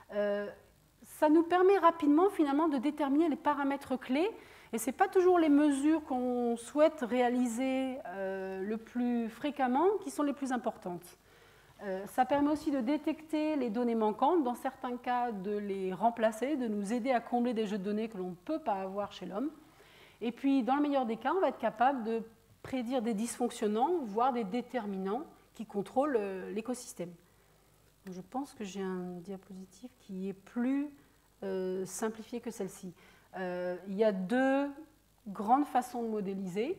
Ça nous permet rapidement finalement de déterminer les paramètres clés. Et ce n'est pas toujours les mesures qu'on souhaite réaliser le plus fréquemment qui sont les plus importantes. Ça permet aussi de détecter les données manquantes, dans certains cas de les remplacer, de nous aider à combler des jeux de données que l'on ne peut pas avoir chez l'homme. Et puis, dans le meilleur des cas, on va être capable de prédire des dysfonctionnements, voire des déterminants qui contrôlent l'écosystème. Je pense que j'ai un diapositive qui est plus simplifié que celle-ci. Il y a deux grandes façons de modéliser.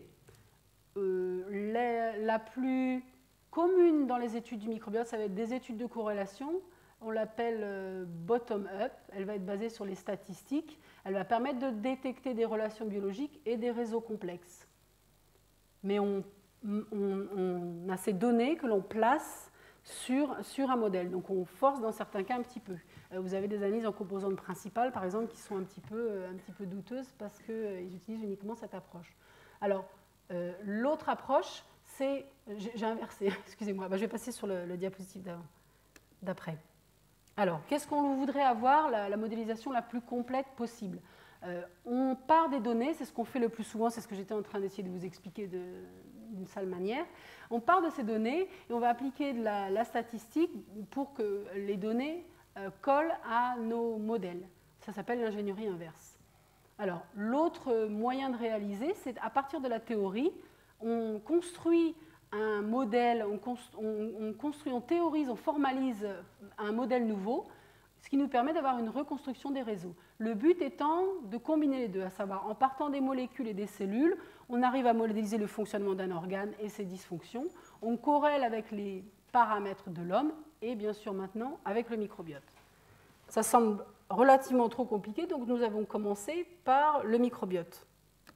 La plus commune dans les études du microbiote, ça va être des études de corrélation. On l'appelle bottom-up. Elle va être basée sur les statistiques. Elle va permettre de détecter des relations biologiques et des réseaux complexes. Mais on a ces données que l'on place sur un modèle. Donc on force dans certains cas un petit peu. Vous avez des analyses en composantes principales, par exemple, qui sont un petit peu douteuses parce qu'ils utilisent uniquement cette approche. Alors, l'autre approche, c'est... J'ai inversé, excusez-moi, je vais passer sur le diapositive d'après. Alors, qu'est-ce qu'on voudrait avoir, la modélisation la plus complète possible? On part des données, c'est ce qu'on fait le plus souvent, c'est ce que j'étais en train d'essayer de vous expliquer d'une sale manière. On part de ces données et on va appliquer de la statistique pour que les données collent à nos modèles. Ça s'appelle l'ingénierie inverse. Alors, l'autre moyen de réaliser, c'est à partir de la théorie, on construit un modèle, on théorise, on formalise un modèle nouveau, ce qui nous permet d'avoir une reconstruction des réseaux. Le but étant de combiner les deux, à savoir en partant des molécules et des cellules, on arrive à modéliser le fonctionnement d'un organe et ses dysfonctions, on corrèle avec les paramètres de l'homme et bien sûr maintenant avec le microbiote. Ça semble relativement trop compliqué, donc nous avons commencé par le microbiote.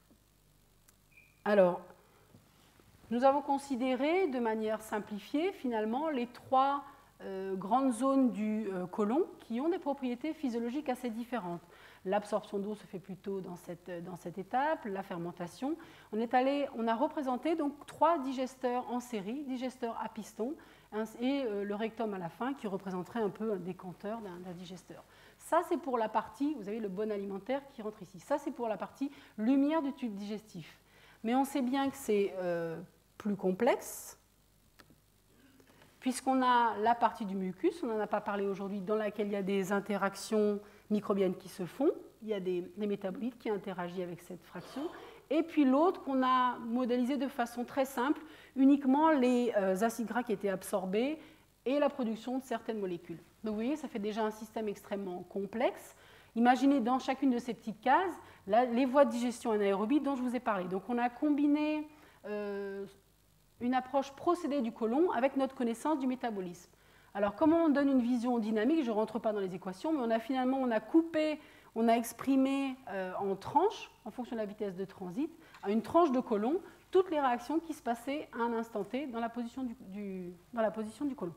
Alors, nous avons considéré de manière simplifiée finalement les trois grandes zones du côlon qui ont des propriétés physiologiques assez différentes. L'absorption d'eau se fait plutôt dans cette étape, la fermentation. On a représenté donc 3 digesteurs en série, digesteurs à piston, et le rectum à la fin qui représenterait un peu un décanteur d'un digesteur. Ça, c'est pour la partie, vous avez le bon alimentaire qui rentre ici. Ça, c'est pour la partie lumière du tube digestif. Mais on sait bien que c'est plus complexe, puisqu'on a la partie du mucus, on n'en a pas parlé aujourd'hui, dans laquelle il y a des interactions microbiennes qui se font, il y a des métabolites qui interagissent avec cette fraction, et puis l'autre qu'on a modélisé de façon très simple, uniquement les acides gras qui étaient absorbés et la production de certaines molécules. Donc vous voyez, ça fait déjà un système extrêmement complexe. Imaginez dans chacune de ces petites cases les voies de digestion anaérobie dont je vous ai parlé. Donc on a combiné une approche procédée du côlon avec notre connaissance du métabolisme. Alors comment on donne une vision dynamique? Je ne rentre pas dans les équations, mais on a coupé, on a exprimé en tranches, en fonction de la vitesse de transit, à une tranche de côlon, toutes les réactions qui se passaient à un instant T dans la position du côlon.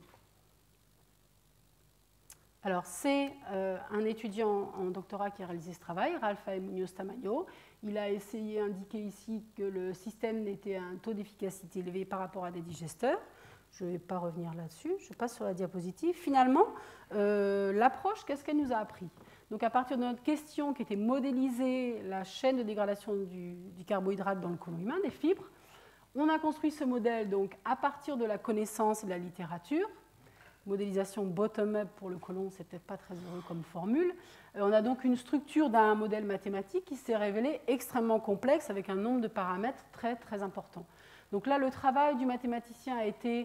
Alors, c'est un étudiant en doctorat qui a réalisé ce travail, Ralph Munoz Tamayo. Il a essayé d'indiquer ici que le système était à un taux d'efficacité élevé par rapport à des digesteurs. Je ne vais pas revenir là-dessus, je passe sur la diapositive. Finalement, l'approche, qu'est-ce qu'elle nous a appris? Donc, à partir de notre question qui était modéliser la chaîne de dégradation du carbohydrate dans le côlon humain, des fibres, on a construit ce modèle donc, à partir de la connaissance et de la littérature. Modélisation bottom-up pour le côlon, c'est peut-être pas très heureux comme formule. On a donc une structure d'un modèle mathématique qui s'est révélé extrêmement complexe avec un nombre de paramètres très, très important. Donc là, le travail du mathématicien a été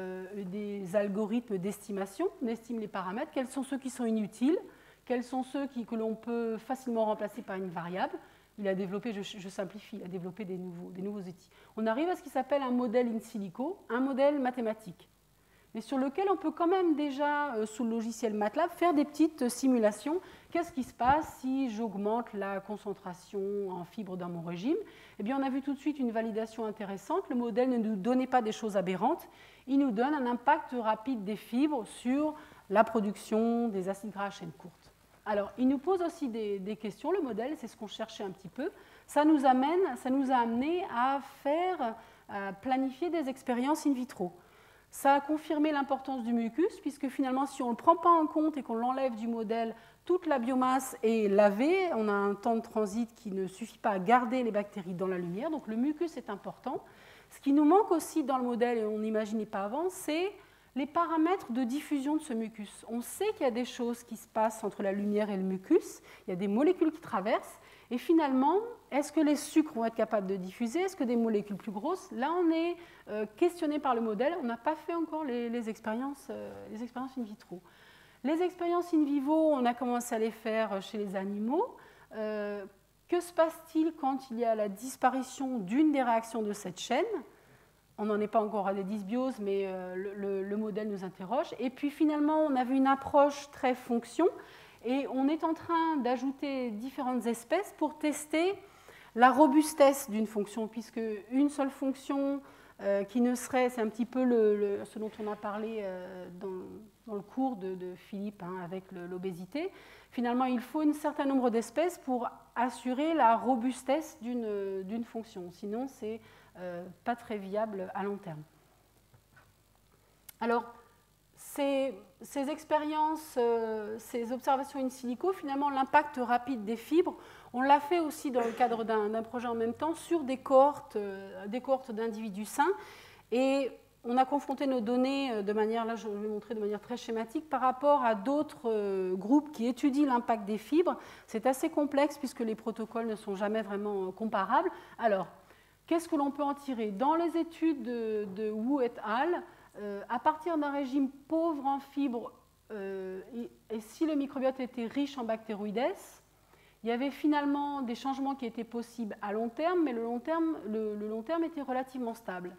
des algorithmes d'estimation. On estime les paramètres, quels sont ceux qui sont inutiles, quels sont ceux que l'on peut facilement remplacer par une variable. Il a développé, je simplifie, il a développé des nouveaux outils. On arrive à ce qui s'appelle un modèle in silico, un modèle mathématique, mais sur lequel on peut quand même déjà, sous le logiciel MATLAB, faire des petites simulations. Qu'est-ce qui se passe si j'augmente la concentration en fibres dans mon régime? Eh bien, on a vu tout de suite une validation intéressante. Le modèle ne nous donnait pas des choses aberrantes. Il nous donne un impact rapide des fibres sur la production des acides gras à chaîne courte. Alors, il nous pose aussi des questions. Le modèle, c'est ce qu'on cherchait un petit peu. Ça nous a amené à planifier des expériences in vitro. Ça a confirmé l'importance du mucus, puisque finalement, si on ne le prend pas en compte et qu'on l'enlève du modèle, toute la biomasse est lavée. On a un temps de transit qui ne suffit pas à garder les bactéries dans la lumière. Donc le mucus est important. Ce qui nous manque aussi dans le modèle, et on n'imaginait pas avant, c'est les paramètres de diffusion de ce mucus. On sait qu'il y a des choses qui se passent entre la lumière et le mucus. Il y a des molécules qui traversent. Et finalement, est-ce que les sucres vont être capables de diffuser? Est-ce que des molécules plus grosses? Là, on est questionné par le modèle. On n'a pas fait encore les expériences in vitro. Les expériences in vivo, on a commencé à les faire chez les animaux. Que se passe-t-il quand il y a la disparition d'une des réactions de cette chaîne? On n'en est pas encore à des dysbioses, mais le modèle nous interroge. Et puis finalement, on avait une approche très fonction. Et on est en train d'ajouter différentes espèces pour tester la robustesse d'une fonction, puisque une seule fonction qui ne serait, c'est un petit peu ce dont on a parlé dans le cours de Philippe avec l'obésité, finalement il faut un certain nombre d'espèces pour assurer la robustesse d'une fonction, sinon c'est pas très viable à long terme. Alors, ces expériences, ces observations in silico, finalement, l'impact rapide des fibres, on l'a fait aussi dans le cadre d'un projet en même temps sur des cohortes d'individus sains. Et on a confronté nos données de manière, là je vais montrer de manière très schématique, par rapport à d'autres groupes qui étudient l'impact des fibres. C'est assez complexe puisque les protocoles ne sont jamais vraiment comparables. Alors, qu'est-ce que l'on peut en tirer? Dans les études de Wu et al., à partir d'un régime pauvre en fibres, et si le microbiote était riche en bactéroïdes, il y avait finalement des changements qui étaient possibles à long terme, mais le long terme était relativement stable.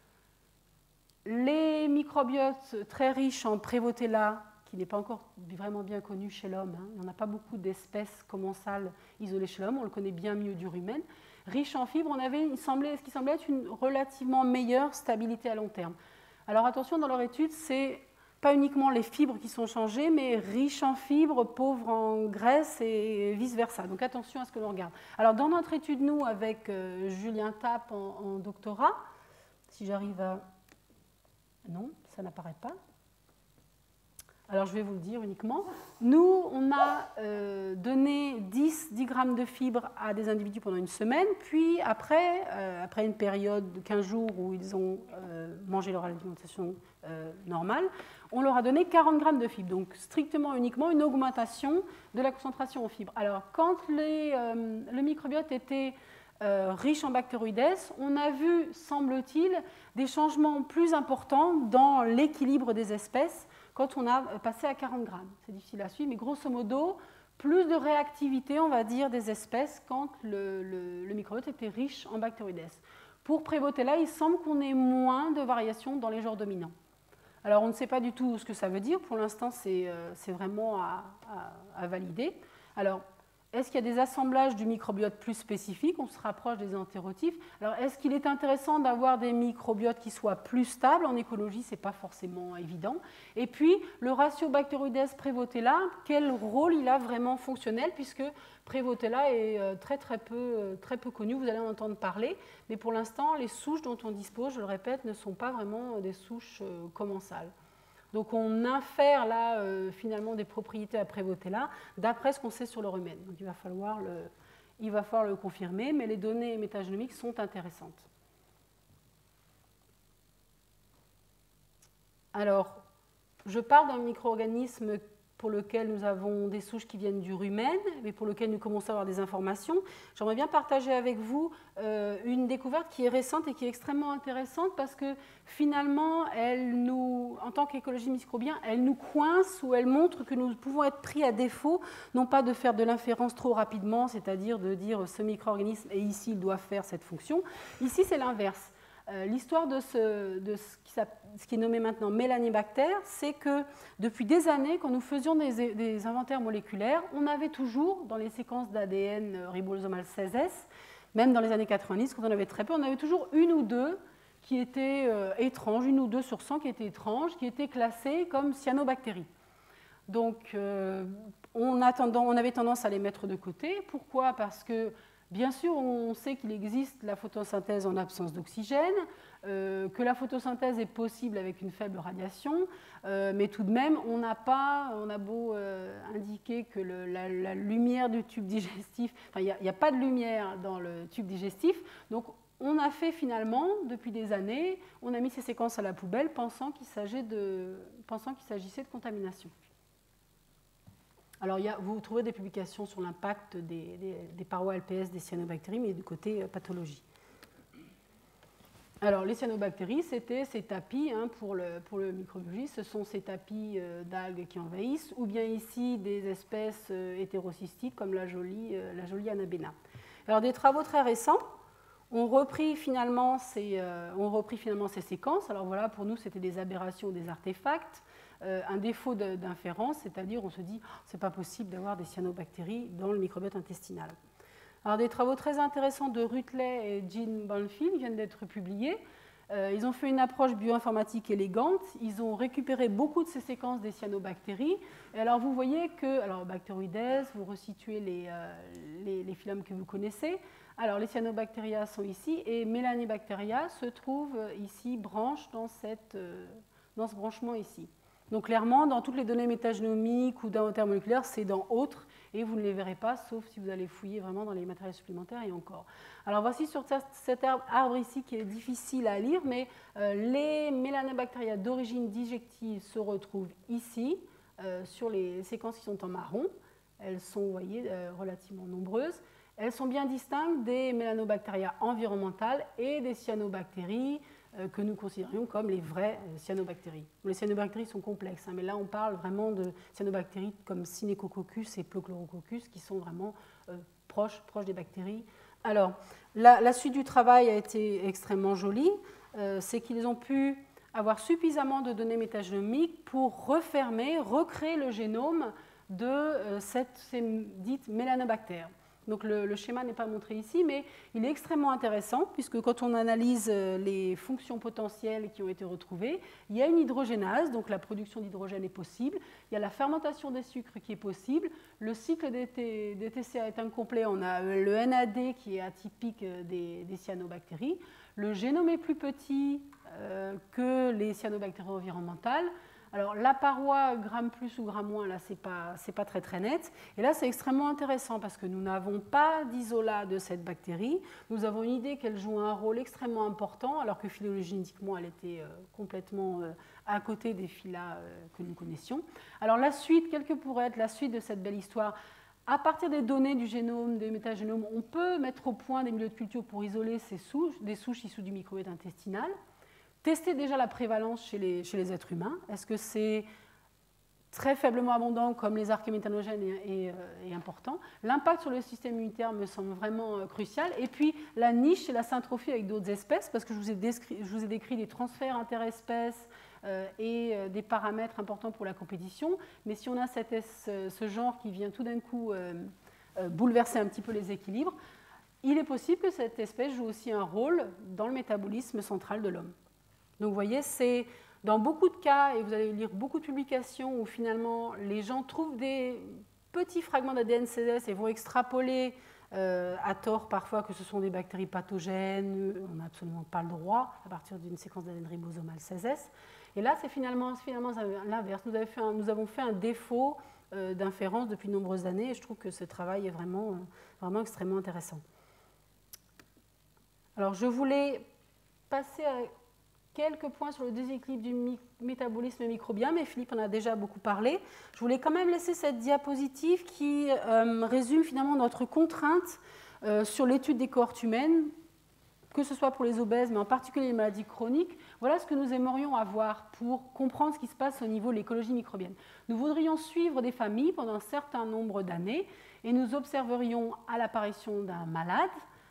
Les microbiotes très riches en Prevotella, qui n'est pas encore vraiment bien connu chez l'homme, hein, il n'y en a pas beaucoup d'espèces commensales isolées chez l'homme, on le connaît bien mieux du rumen, riches en fibres, on avait ce qui semblait être une relativement meilleure stabilité à long terme. Alors attention, dans leur étude, c'est pas uniquement les fibres qui sont changées, mais riches en fibres, pauvres en graisse et vice-versa. Donc attention à ce que l'on regarde. Alors dans notre étude, nous, avec Julien Tapp en doctorat, si j'arrive à... Non, ça n'apparaît pas. Alors je vais vous le dire uniquement. Nous, on a donné 10 grammes de fibres à des individus pendant une semaine, puis après une période de 15 jours où ils ont mangé leur alimentation normale, on leur a donné 40 grammes de fibres, donc strictement uniquement une augmentation de la concentration en fibres. Alors quand le microbiote était riche en bactéroïdes, on a vu, semble-t-il, des changements plus importants dans l'équilibre des espèces quand on a passé à 40 grammes. C'est difficile à suivre, mais grosso modo, plus de réactivité, on va dire, des espèces quand le microbiote était riche en bactéroïdes. Pour Prevotella, il semble qu'on ait moins de variations dans les genres dominants. Alors, on ne sait pas du tout ce que ça veut dire. Pour l'instant, c'est vraiment à valider. Alors, est-ce qu'il y a des assemblages du microbiote plus spécifiques? On se rapproche des entérotypes. Alors, est-ce qu'il est intéressant d'avoir des microbiotes qui soient plus stables? En écologie, ce n'est pas forcément évident. Et puis, le ratio Bacteroides-Prevotella, quel rôle il a vraiment fonctionnel, puisque Prevotella est très peu connu, vous allez en entendre parler. Mais pour l'instant, les souches dont on dispose, je le répète, ne sont pas vraiment des souches commensales. Donc on infère là finalement des propriétés à Prevotella d'après ce qu'on sait sur le rumen. Donc il va falloir le confirmer, mais les données métagénomiques sont intéressantes. Alors, je parle d'un micro-organisme pour lequel nous avons des souches qui viennent du rumen, mais pour lequel nous commençons à avoir des informations. J'aimerais bien partager avec vous une découverte qui est récente et qui est extrêmement intéressante parce que finalement, en tant qu'écologie microbienne, elle nous coince ou elle montre que nous pouvons être pris à défaut, non pas de faire de l'inférence trop rapidement, c'est-à-dire de dire ce micro-organisme et ici il doit faire cette fonction. Ici, c'est l'inverse. L'histoire de ce qui est nommé maintenant Mélanibacter, c'est que depuis des années, quand nous faisions des inventaires moléculaires, on avait toujours, dans les séquences d'ADN ribosomal 16S, même dans les années 90, quand on avait très peu, on avait toujours une ou deux qui étaient étranges, une ou deux sur 100 qui étaient étranges, qui étaient classées comme cyanobactéries. Donc, on avait tendance à les mettre de côté. Pourquoi? Parce que bien sûr, on sait qu'il existe la photosynthèse en absence d'oxygène, que la photosynthèse est possible avec une faible radiation, mais tout de même, on a beau indiquer que la lumière du tube digestif, il n'y a pas de lumière dans le tube digestif, donc on a fait finalement, depuis des années, on a mis ces séquences à la poubelle pensant qu'il s'agissait de contamination. Alors, vous trouvez des publications sur l'impact des parois LPS des cyanobactéries, mais du côté pathologie. Alors, les cyanobactéries, c'était ces tapis pour le microbiologie. Ce sont ces tapis d'algues qui envahissent, ou bien ici des espèces hétérocystiques comme la jolie Anabena. Alors, des travaux très récents ont repris finalement ces séquences. Alors voilà, pour nous, c'était des aberrations, des artefacts. Un défaut d'inférence, c'est-à-dire on se dit c'est pas possible d'avoir des cyanobactéries dans le microbiote intestinal. Alors des travaux très intéressants de Rutley et Jean Banfield viennent d'être publiés. Ils ont fait une approche bioinformatique élégante. Ils ont récupéré beaucoup de ces séquences des cyanobactéries. Et alors vous voyez que, alors Bacteroides, vous resituez les phylums que vous connaissez. Alors les cyanobacteria sont ici et Melanibacteria se trouve ici, branche dans ce branchement ici. Donc clairement, dans toutes les données métagénomiques ou d'inventaire moléculaire, c'est dans autres et vous ne les verrez pas, sauf si vous allez fouiller vraiment dans les matériels supplémentaires et encore. Alors voici sur cet arbre ici qui est difficile à lire, mais les Melanibacteria d'origine digestive se retrouvent ici, sur les séquences qui sont en marron. Elles sont, vous voyez, relativement nombreuses. elles sont bien distinctes des mélanobactéria environnementales et des cyanobactéries que nous considérions comme les vraies cyanobactéries. Les cyanobactéries sont complexes, mais là on parle vraiment de cyanobactéries comme Synechococcus et Prochlorococcus qui sont vraiment proches des bactéries. Alors, la suite du travail a été extrêmement jolie, c'est qu'ils ont pu avoir suffisamment de données métagénomiques pour recréer le génome de ces dites mélanobactères. Donc le schéma n'est pas montré ici, mais il est extrêmement intéressant, puisque quand on analyse les fonctions potentielles qui ont été retrouvées, il y a une hydrogénase, donc la production d'hydrogène est possible, il y a la fermentation des sucres qui est possible, le cycle des TCA est incomplet, on a le NAD qui est atypique des cyanobactéries, le génome est plus petit que les cyanobactéries environnementales. Alors la paroi gramme plus ou gramme moins, là c'est pas très net. Et là c'est extrêmement intéressant parce que nous n'avons pas d'isolat de cette bactérie. Nous avons une idée qu'elle joue un rôle extrêmement important alors que phylogénétiquement elle était complètement à côté des phyla que nous connaissions. Alors la suite, quelle que pourrait être la suite de cette belle histoire, à partir des données du génome, des métagénomes, on peut mettre au point des milieux de culture pour isoler des souches issues du microbiote intestinal. Tester déjà la prévalence chez les êtres humains. Est-ce que c'est très faiblement abondant comme les archéméthanogènes est important? L'impact sur le système immunitaire me semble vraiment crucial. Et puis la niche, c'est la syntrophie avec d'autres espèces, parce que je vous ai décrit des transferts interespèces et des paramètres importants pour la compétition. Mais si on a ce genre qui vient tout d'un coup bouleverser un petit peu les équilibres, il est possible que cette espèce joue aussi un rôle dans le métabolisme central de l'homme. Donc vous voyez, c'est dans beaucoup de cas, et vous allez lire beaucoup de publications où finalement les gens trouvent des petits fragments d'ADN CSS et vont extrapoler à tort parfois que ce sont des bactéries pathogènes, on n'a absolument pas le droit à partir d'une séquence d'ADN ribosomale CSS. Et là, c'est finalement l'inverse. Nous avons fait un défaut d'inférence depuis de nombreuses années et je trouve que ce travail est vraiment extrêmement intéressant. Alors je voulais passer à quelques points sur le déséquilibre du métabolisme microbien, mais Philippe en a déjà beaucoup parlé. Je voulais quand même laisser cette diapositive qui résume finalement notre contrainte sur l'étude des cohortes humaines, que ce soit pour les obèses, mais en particulier les maladies chroniques. Voilà ce que nous aimerions avoir pour comprendre ce qui se passe au niveau de l'écologie microbienne. Nous voudrions suivre des familles pendant un certain nombre d'années et nous observerions à l'apparition d'un malade.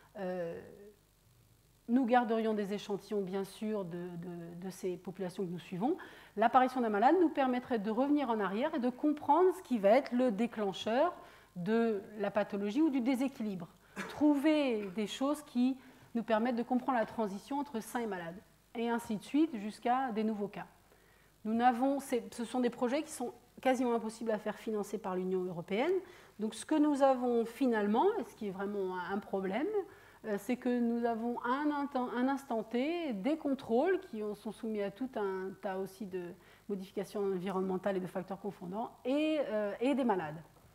Nous garderions des échantillons, bien sûr, de ces populations que nous suivons. L'apparition d'un malade nous permettrait de revenir en arrière et de comprendre ce qui va être le déclencheur de la pathologie ou du déséquilibre. Trouver des choses qui nous permettent de comprendre la transition entre sain et malade, et ainsi de suite jusqu'à des nouveaux cas. Ce sont des projets qui sont quasiment impossibles à faire financer par l'Union européenne. Donc ce que nous avons finalement, et ce qui est vraiment un problème, c'est que nous avons à un instant T des contrôles qui sont soumis à tout un tas aussi de modifications environnementales et de facteurs confondants et des malades.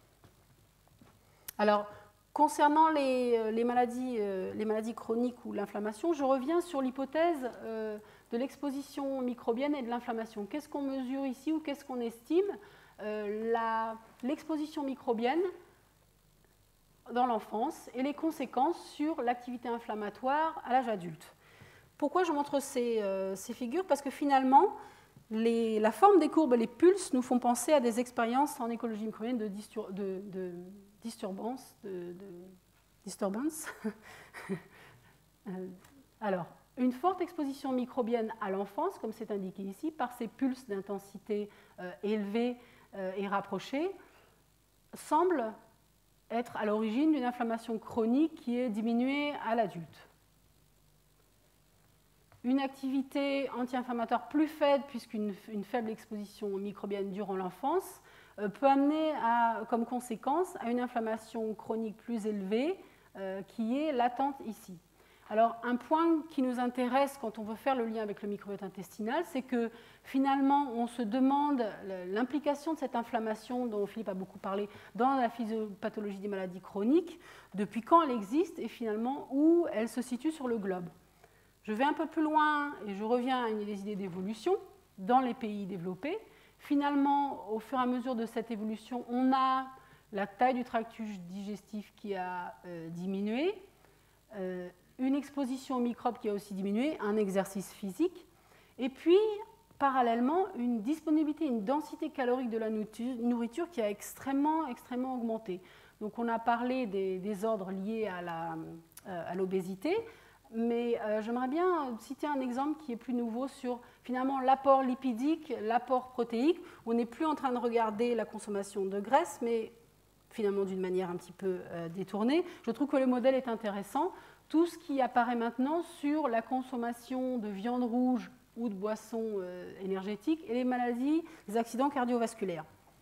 Alors, concernant les maladies chroniques ou l'inflammation, je reviens sur l'hypothèse de l'exposition microbienne et de l'inflammation. Qu'est-ce qu'on mesure ici ou qu'est-ce qu'on estime? L'exposition microbienne dans l'enfance et les conséquences sur l'activité inflammatoire à l'âge adulte. Pourquoi je montre ces figures? Parce que finalement, la forme des courbes et les pulses nous font penser à des expériences en écologie microbienne de disturbance. Alors, une forte exposition microbienne à l'enfance, comme c'est indiqué ici, par ces pulses d'intensité élevée et rapprochée, semble être à l'origine d'une inflammation chronique qui est diminuée à l'adulte. Une activité anti-inflammatoire plus faible, puisqu'une faible exposition microbienne durant l'enfance, peut amener comme conséquence à une inflammation chronique plus élevée qui est latente ici. Alors, un point qui nous intéresse quand on veut faire le lien avec le microbiote intestinal, c'est que finalement, on se demande l'implication de cette inflammation dont Philippe a beaucoup parlé dans la physiopathologie des maladies chroniques, depuis quand elle existe et finalement où elle se situe sur le globe. Je vais un peu plus loin et je reviens à des idées d'évolution dans les pays développés. Finalement, au fur et à mesure de cette évolution, on a la taille du tractus digestif qui a diminué, une exposition aux microbes qui a aussi diminué, un exercice physique, et puis parallèlement une disponibilité, une densité calorique de la nourriture qui a extrêmement augmenté. Donc on a parlé des désordres liés à l'obésité, mais j'aimerais bien citer un exemple qui est plus nouveau sur finalement l'apport lipidique, l'apport protéique. On n'est plus en train de regarder la consommation de graisse, mais finalement d'une manière un petit peu détournée. Je trouve que le modèle est intéressant. Tout ce qui apparaît maintenant sur la consommation de viande rouge ou de boissons énergétiques et les maladies, les accidents cardiovasculaires.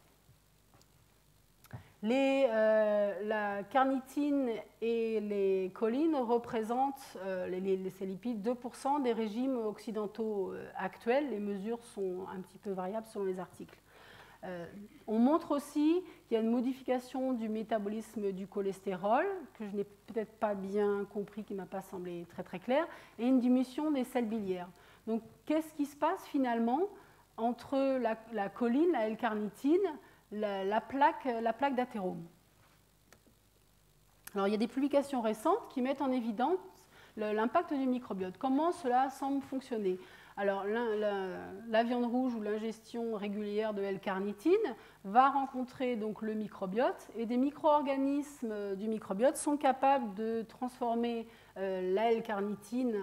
La carnitine et les choline représentent, ces lipides, 2% des régimes occidentaux actuels. Les mesures sont un petit peu variables selon les articles. On montre aussi qu'il y a une modification du métabolisme du cholestérol, que je n'ai peut-être pas bien compris, qui ne m'a pas semblé très clair, et une diminution des sels biliaires. Donc, qu'est-ce qui se passe finalement entre la choline, la L-carnitine, la plaque d'athérome? Alors, il y a des publications récentes qui mettent en évidence l'impact du microbiote. Comment cela semble fonctionner? Alors, la viande rouge ou l'ingestion régulière de L-carnitine va rencontrer donc le microbiote, et des micro-organismes du microbiote sont capables de transformer la L-carnitine,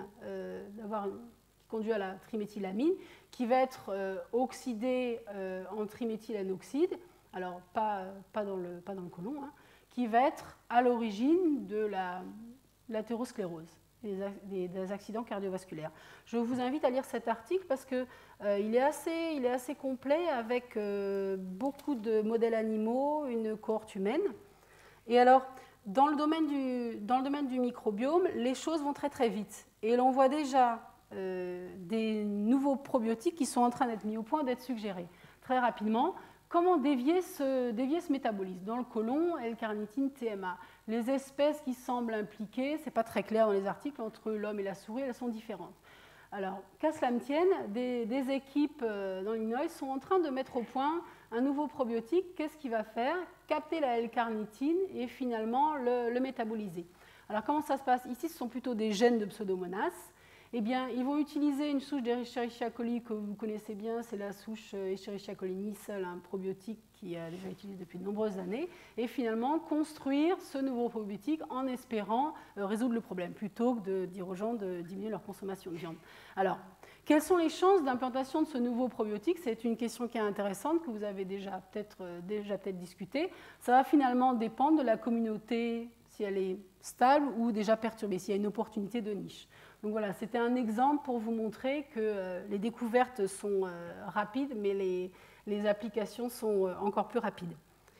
qui conduit à la triméthylamine, qui va être oxydée en triméthylène-oxyde, alors pas dans le côlon, hein, qui va être à l'origine de l'athérosclérose, des accidents cardiovasculaires. Je vous invite à lire cet article parce qu'il est assez complet, avec beaucoup de modèles animaux, une cohorte humaine. Et alors, dans le domaine du microbiome, les choses vont très vite. Et l'on voit déjà des nouveaux probiotiques qui sont en train d'être mis au point, d'être suggérés. Très rapidement, comment dévier ce métabolisme? Dans le côlon, L-carnitine, TMA. Les espèces qui semblent impliquées, ce n'est pas très clair dans les articles, entre l'homme et la souris, elles sont différentes. Alors, qu'à cela me tienne, des équipes dans l'Illinois sont en train de mettre au point un nouveau probiotique. Qu'est-ce qu'il va faire? Capter la L-carnitine et finalement le métaboliser. Alors, comment ça se passe? Ici, ce sont plutôt des gènes de Pseudomonas. Eh bien, ils vont utiliser une souche d'Escherichia coli que vous connaissez bien, c'est la souche Escherichia coli Niçel, un probiotique qui est déjà utilisé depuis de nombreuses années, et finalement construire ce nouveau probiotique en espérant résoudre le problème, plutôt que de dire aux gens de diminuer leur consommation de viande. Alors, quelles sont les chances d'implantation de ce nouveau probiotique? C'est une question qui est intéressante, que vous avez déjà peut-être discutée. Ça va finalement dépendre de la communauté, si elle est stable ou déjà perturbée, s'il y a une opportunité de niche. Donc voilà, c'était un exemple pour vous montrer que les découvertes sont rapides, mais les applications sont encore plus rapides.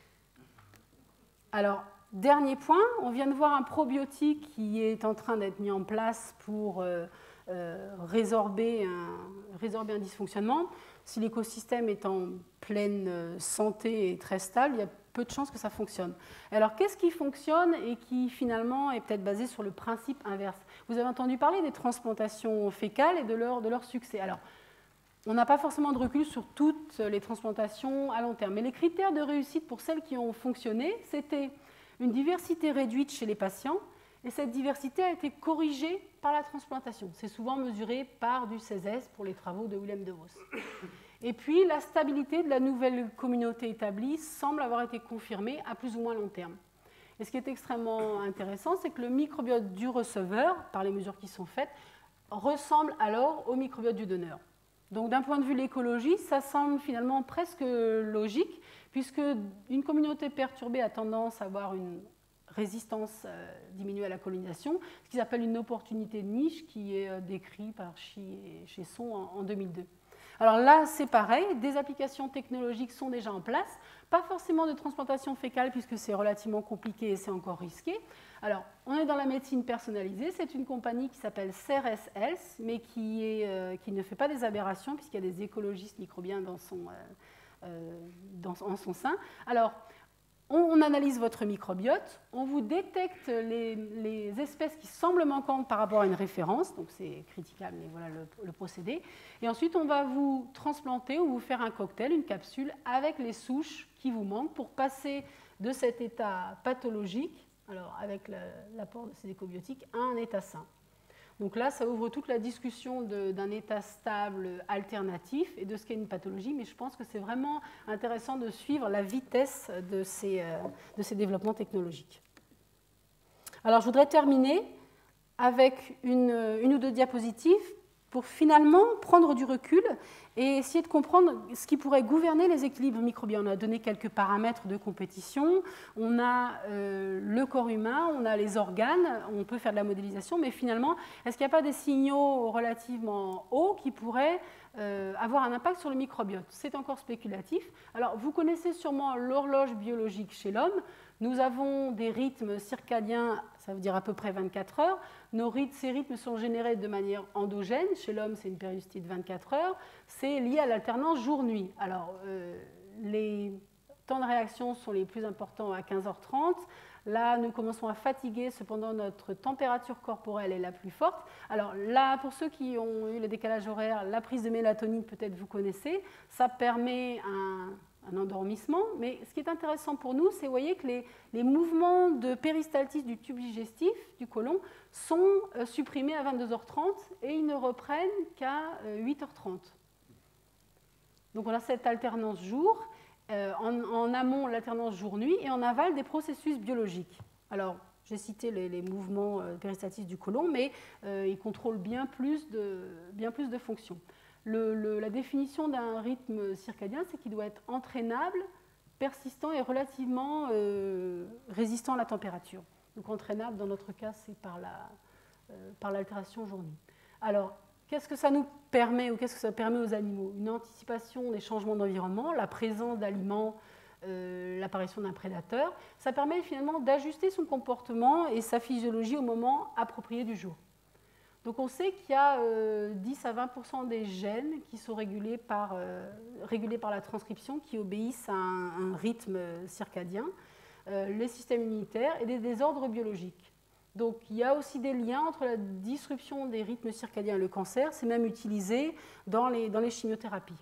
Alors, dernier point, on vient de voir un probiotique qui est en train d'être mis en place pour résorber un dysfonctionnement. Si l'écosystème est en pleine santé et très stable, il y a peu de chances que ça fonctionne. Alors, qu'est-ce qui fonctionne et qui finalement est peut-être basé sur le principe inverse? Vous avez entendu parler des transplantations fécales et de leur succès. Alors, on n'a pas forcément de recul sur toutes les transplantations à long terme, mais les critères de réussite pour celles qui ont fonctionné, c'était une diversité réduite chez les patients, et cette diversité a été corrigée par la transplantation. C'est souvent mesuré par du CESES pour les travaux de Willem de Vos. Et puis, la stabilité de la nouvelle communauté établie semble avoir été confirmée à plus ou moins long terme. Et ce qui est extrêmement intéressant, c'est que le microbiote du receveur, par les mesures qui sont faites, ressemble alors au microbiote du donneur. Donc, d'un point de vue de l'écologie, ça semble finalement presque logique, puisque une communauté perturbée a tendance à avoir une résistance diminuée à la colonisation, ce qu'ils appellent une opportunité de niche, qui est décrit par Chi et Chesson en 2002. Alors là, c'est pareil, des applications technologiques sont déjà en place, pas forcément de transplantation fécale puisque c'est relativement compliqué et c'est encore risqué. Alors, on est dans la médecine personnalisée, c'est une compagnie qui s'appelle Ceres Health, mais qui ne fait pas des aberrations puisqu'il y a des écologistes microbiens en son sein. Alors, on analyse votre microbiote, on vous détecte les espèces qui semblent manquantes par rapport à une référence, donc c'est critiquable, mais voilà le procédé. Et ensuite, on va vous transplanter ou vous faire un cocktail, une capsule, avec les souches qui vous manquent pour passer de cet état pathologique, alors avec l'apport de ces écobiotiques, à un état sain. Donc là, ça ouvre toute la discussion d'un état stable alternatif et de ce qu'est une pathologie, mais je pense que c'est vraiment intéressant de suivre la vitesse de ces développements technologiques. Alors, je voudrais terminer avec une ou deux diapositives pour finalement prendre du recul et essayer de comprendre ce qui pourrait gouverner les équilibres microbiens. On a donné quelques paramètres de compétition, on a le corps humain, on a les organes, on peut faire de la modélisation, mais finalement, est-ce qu'il n'y a pas des signaux relativement hauts qui pourraient avoir un impact sur le microbiote? C'est encore spéculatif. Alors, vous connaissez sûrement l'horloge biologique chez l'homme. Nous avons des rythmes circadiens, ça veut dire à peu près 24 heures. Ces rythmes sont générés de manière endogène. Chez l'homme, c'est une périodicité de 24 heures. C'est lié à l'alternance jour-nuit. Alors, les temps de réaction sont les plus importants à 15h30. Là, nous commençons à fatiguer, cependant, notre température corporelle est la plus forte. Alors là, pour ceux qui ont eu le décalage horaire, la prise de mélatonine, peut-être vous connaissez, ça permet un endormissement, mais ce qui est intéressant pour nous, c'est, vous voyez, que les mouvements de péristaltisme du tube digestif, du côlon, sont supprimés à 22h30 et ils ne reprennent qu'à 8h30. Donc on a cette alternance jour, en amont l'alternance jour-nuit et en aval des processus biologiques. Alors, j'ai cité les mouvements péristaltiques du côlon, mais ils contrôlent bien plus de fonctions. La définition d'un rythme circadien, c'est qu'il doit être entraînable, persistant et relativement résistant à la température. Donc entraînable, dans notre cas, c'est par l'altération jour-nuit. Alors, qu'est-ce que ça nous permet ou qu'est-ce que ça permet aux animaux? Une anticipation des changements d'environnement, la présence d'aliments, l'apparition d'un prédateur. Ça permet finalement d'ajuster son comportement et sa physiologie au moment approprié du jour. Donc on sait qu'il y a 10 à 20% des gènes qui sont régulés par la transcription, qui obéissent à un rythme circadien, les systèmes immunitaires et des désordres biologiques. Donc il y a aussi des liens entre la disruption des rythmes circadiens et le cancer, c'est même utilisé dans les chimiothérapies.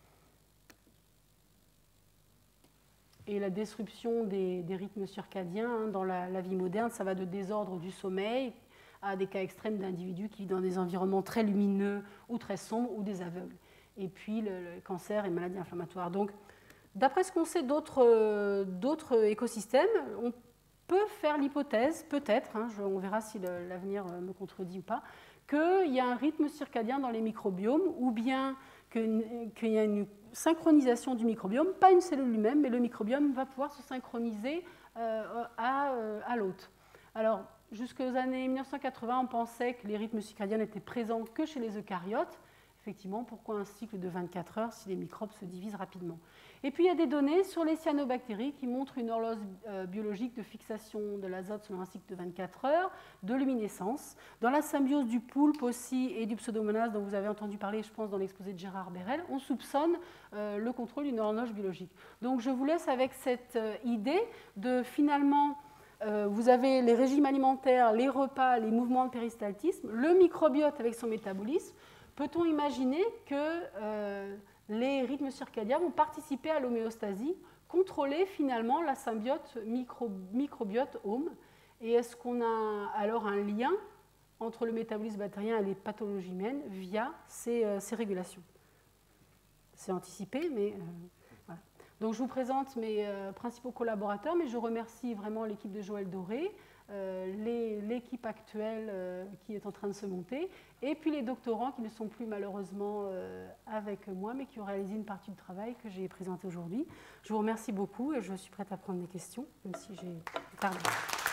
Et la disruption des rythmes circadiens dans la vie moderne, ça va de désordre du sommeil à des cas extrêmes d'individus qui vivent dans des environnements très lumineux ou très sombres ou des aveugles. Et puis le cancer et maladies inflammatoires. Donc, d'après ce qu'on sait d'autres écosystèmes, on peut faire l'hypothèse, peut-être, on verra si l'avenir me contredit ou pas, qu'il y a un rythme circadien dans les microbiomes ou bien qu'il y a une synchronisation du microbiome, pas une cellule lui-même, mais le microbiome va pouvoir se synchroniser à l'hôte. Alors, jusqu'aux années 1980, on pensait que les rythmes circadiens n'étaient présents que chez les eucaryotes. Effectivement, pourquoi un cycle de 24 heures si les microbes se divisent rapidement? Et puis, il y a des données sur les cyanobactéries qui montrent une horloge biologique de fixation de l'azote selon un cycle de 24 heures, de luminescence. Dans la symbiose du poulpe aussi et du pseudomonas, dont vous avez entendu parler, je pense, dans l'exposé de Gérard Bérel, on soupçonne le contrôle d'une horloge biologique. Donc, je vous laisse avec cette idée de finalement... vous avez les régimes alimentaires, les repas, les mouvements de péristaltisme, le microbiote avec son métabolisme. Peut-on imaginer que les rythmes circadiens vont participer à l'homéostasie, contrôler finalement la symbiote microbiote-home? Et est-ce qu'on a alors un lien entre le métabolisme bactérien et les pathologies humaines via ces régulations? C'est anticipé, mais... voilà. Donc je vous présente mes principaux collaborateurs, mais je remercie vraiment l'équipe de Joël Doré, l'équipe actuelle qui est en train de se monter, et puis les doctorants qui ne sont plus malheureusement avec moi, mais qui ont réalisé une partie du travail que j'ai présenté aujourd'hui. Je vous remercie beaucoup et je suis prête à prendre des questions, même si j'ai tardé.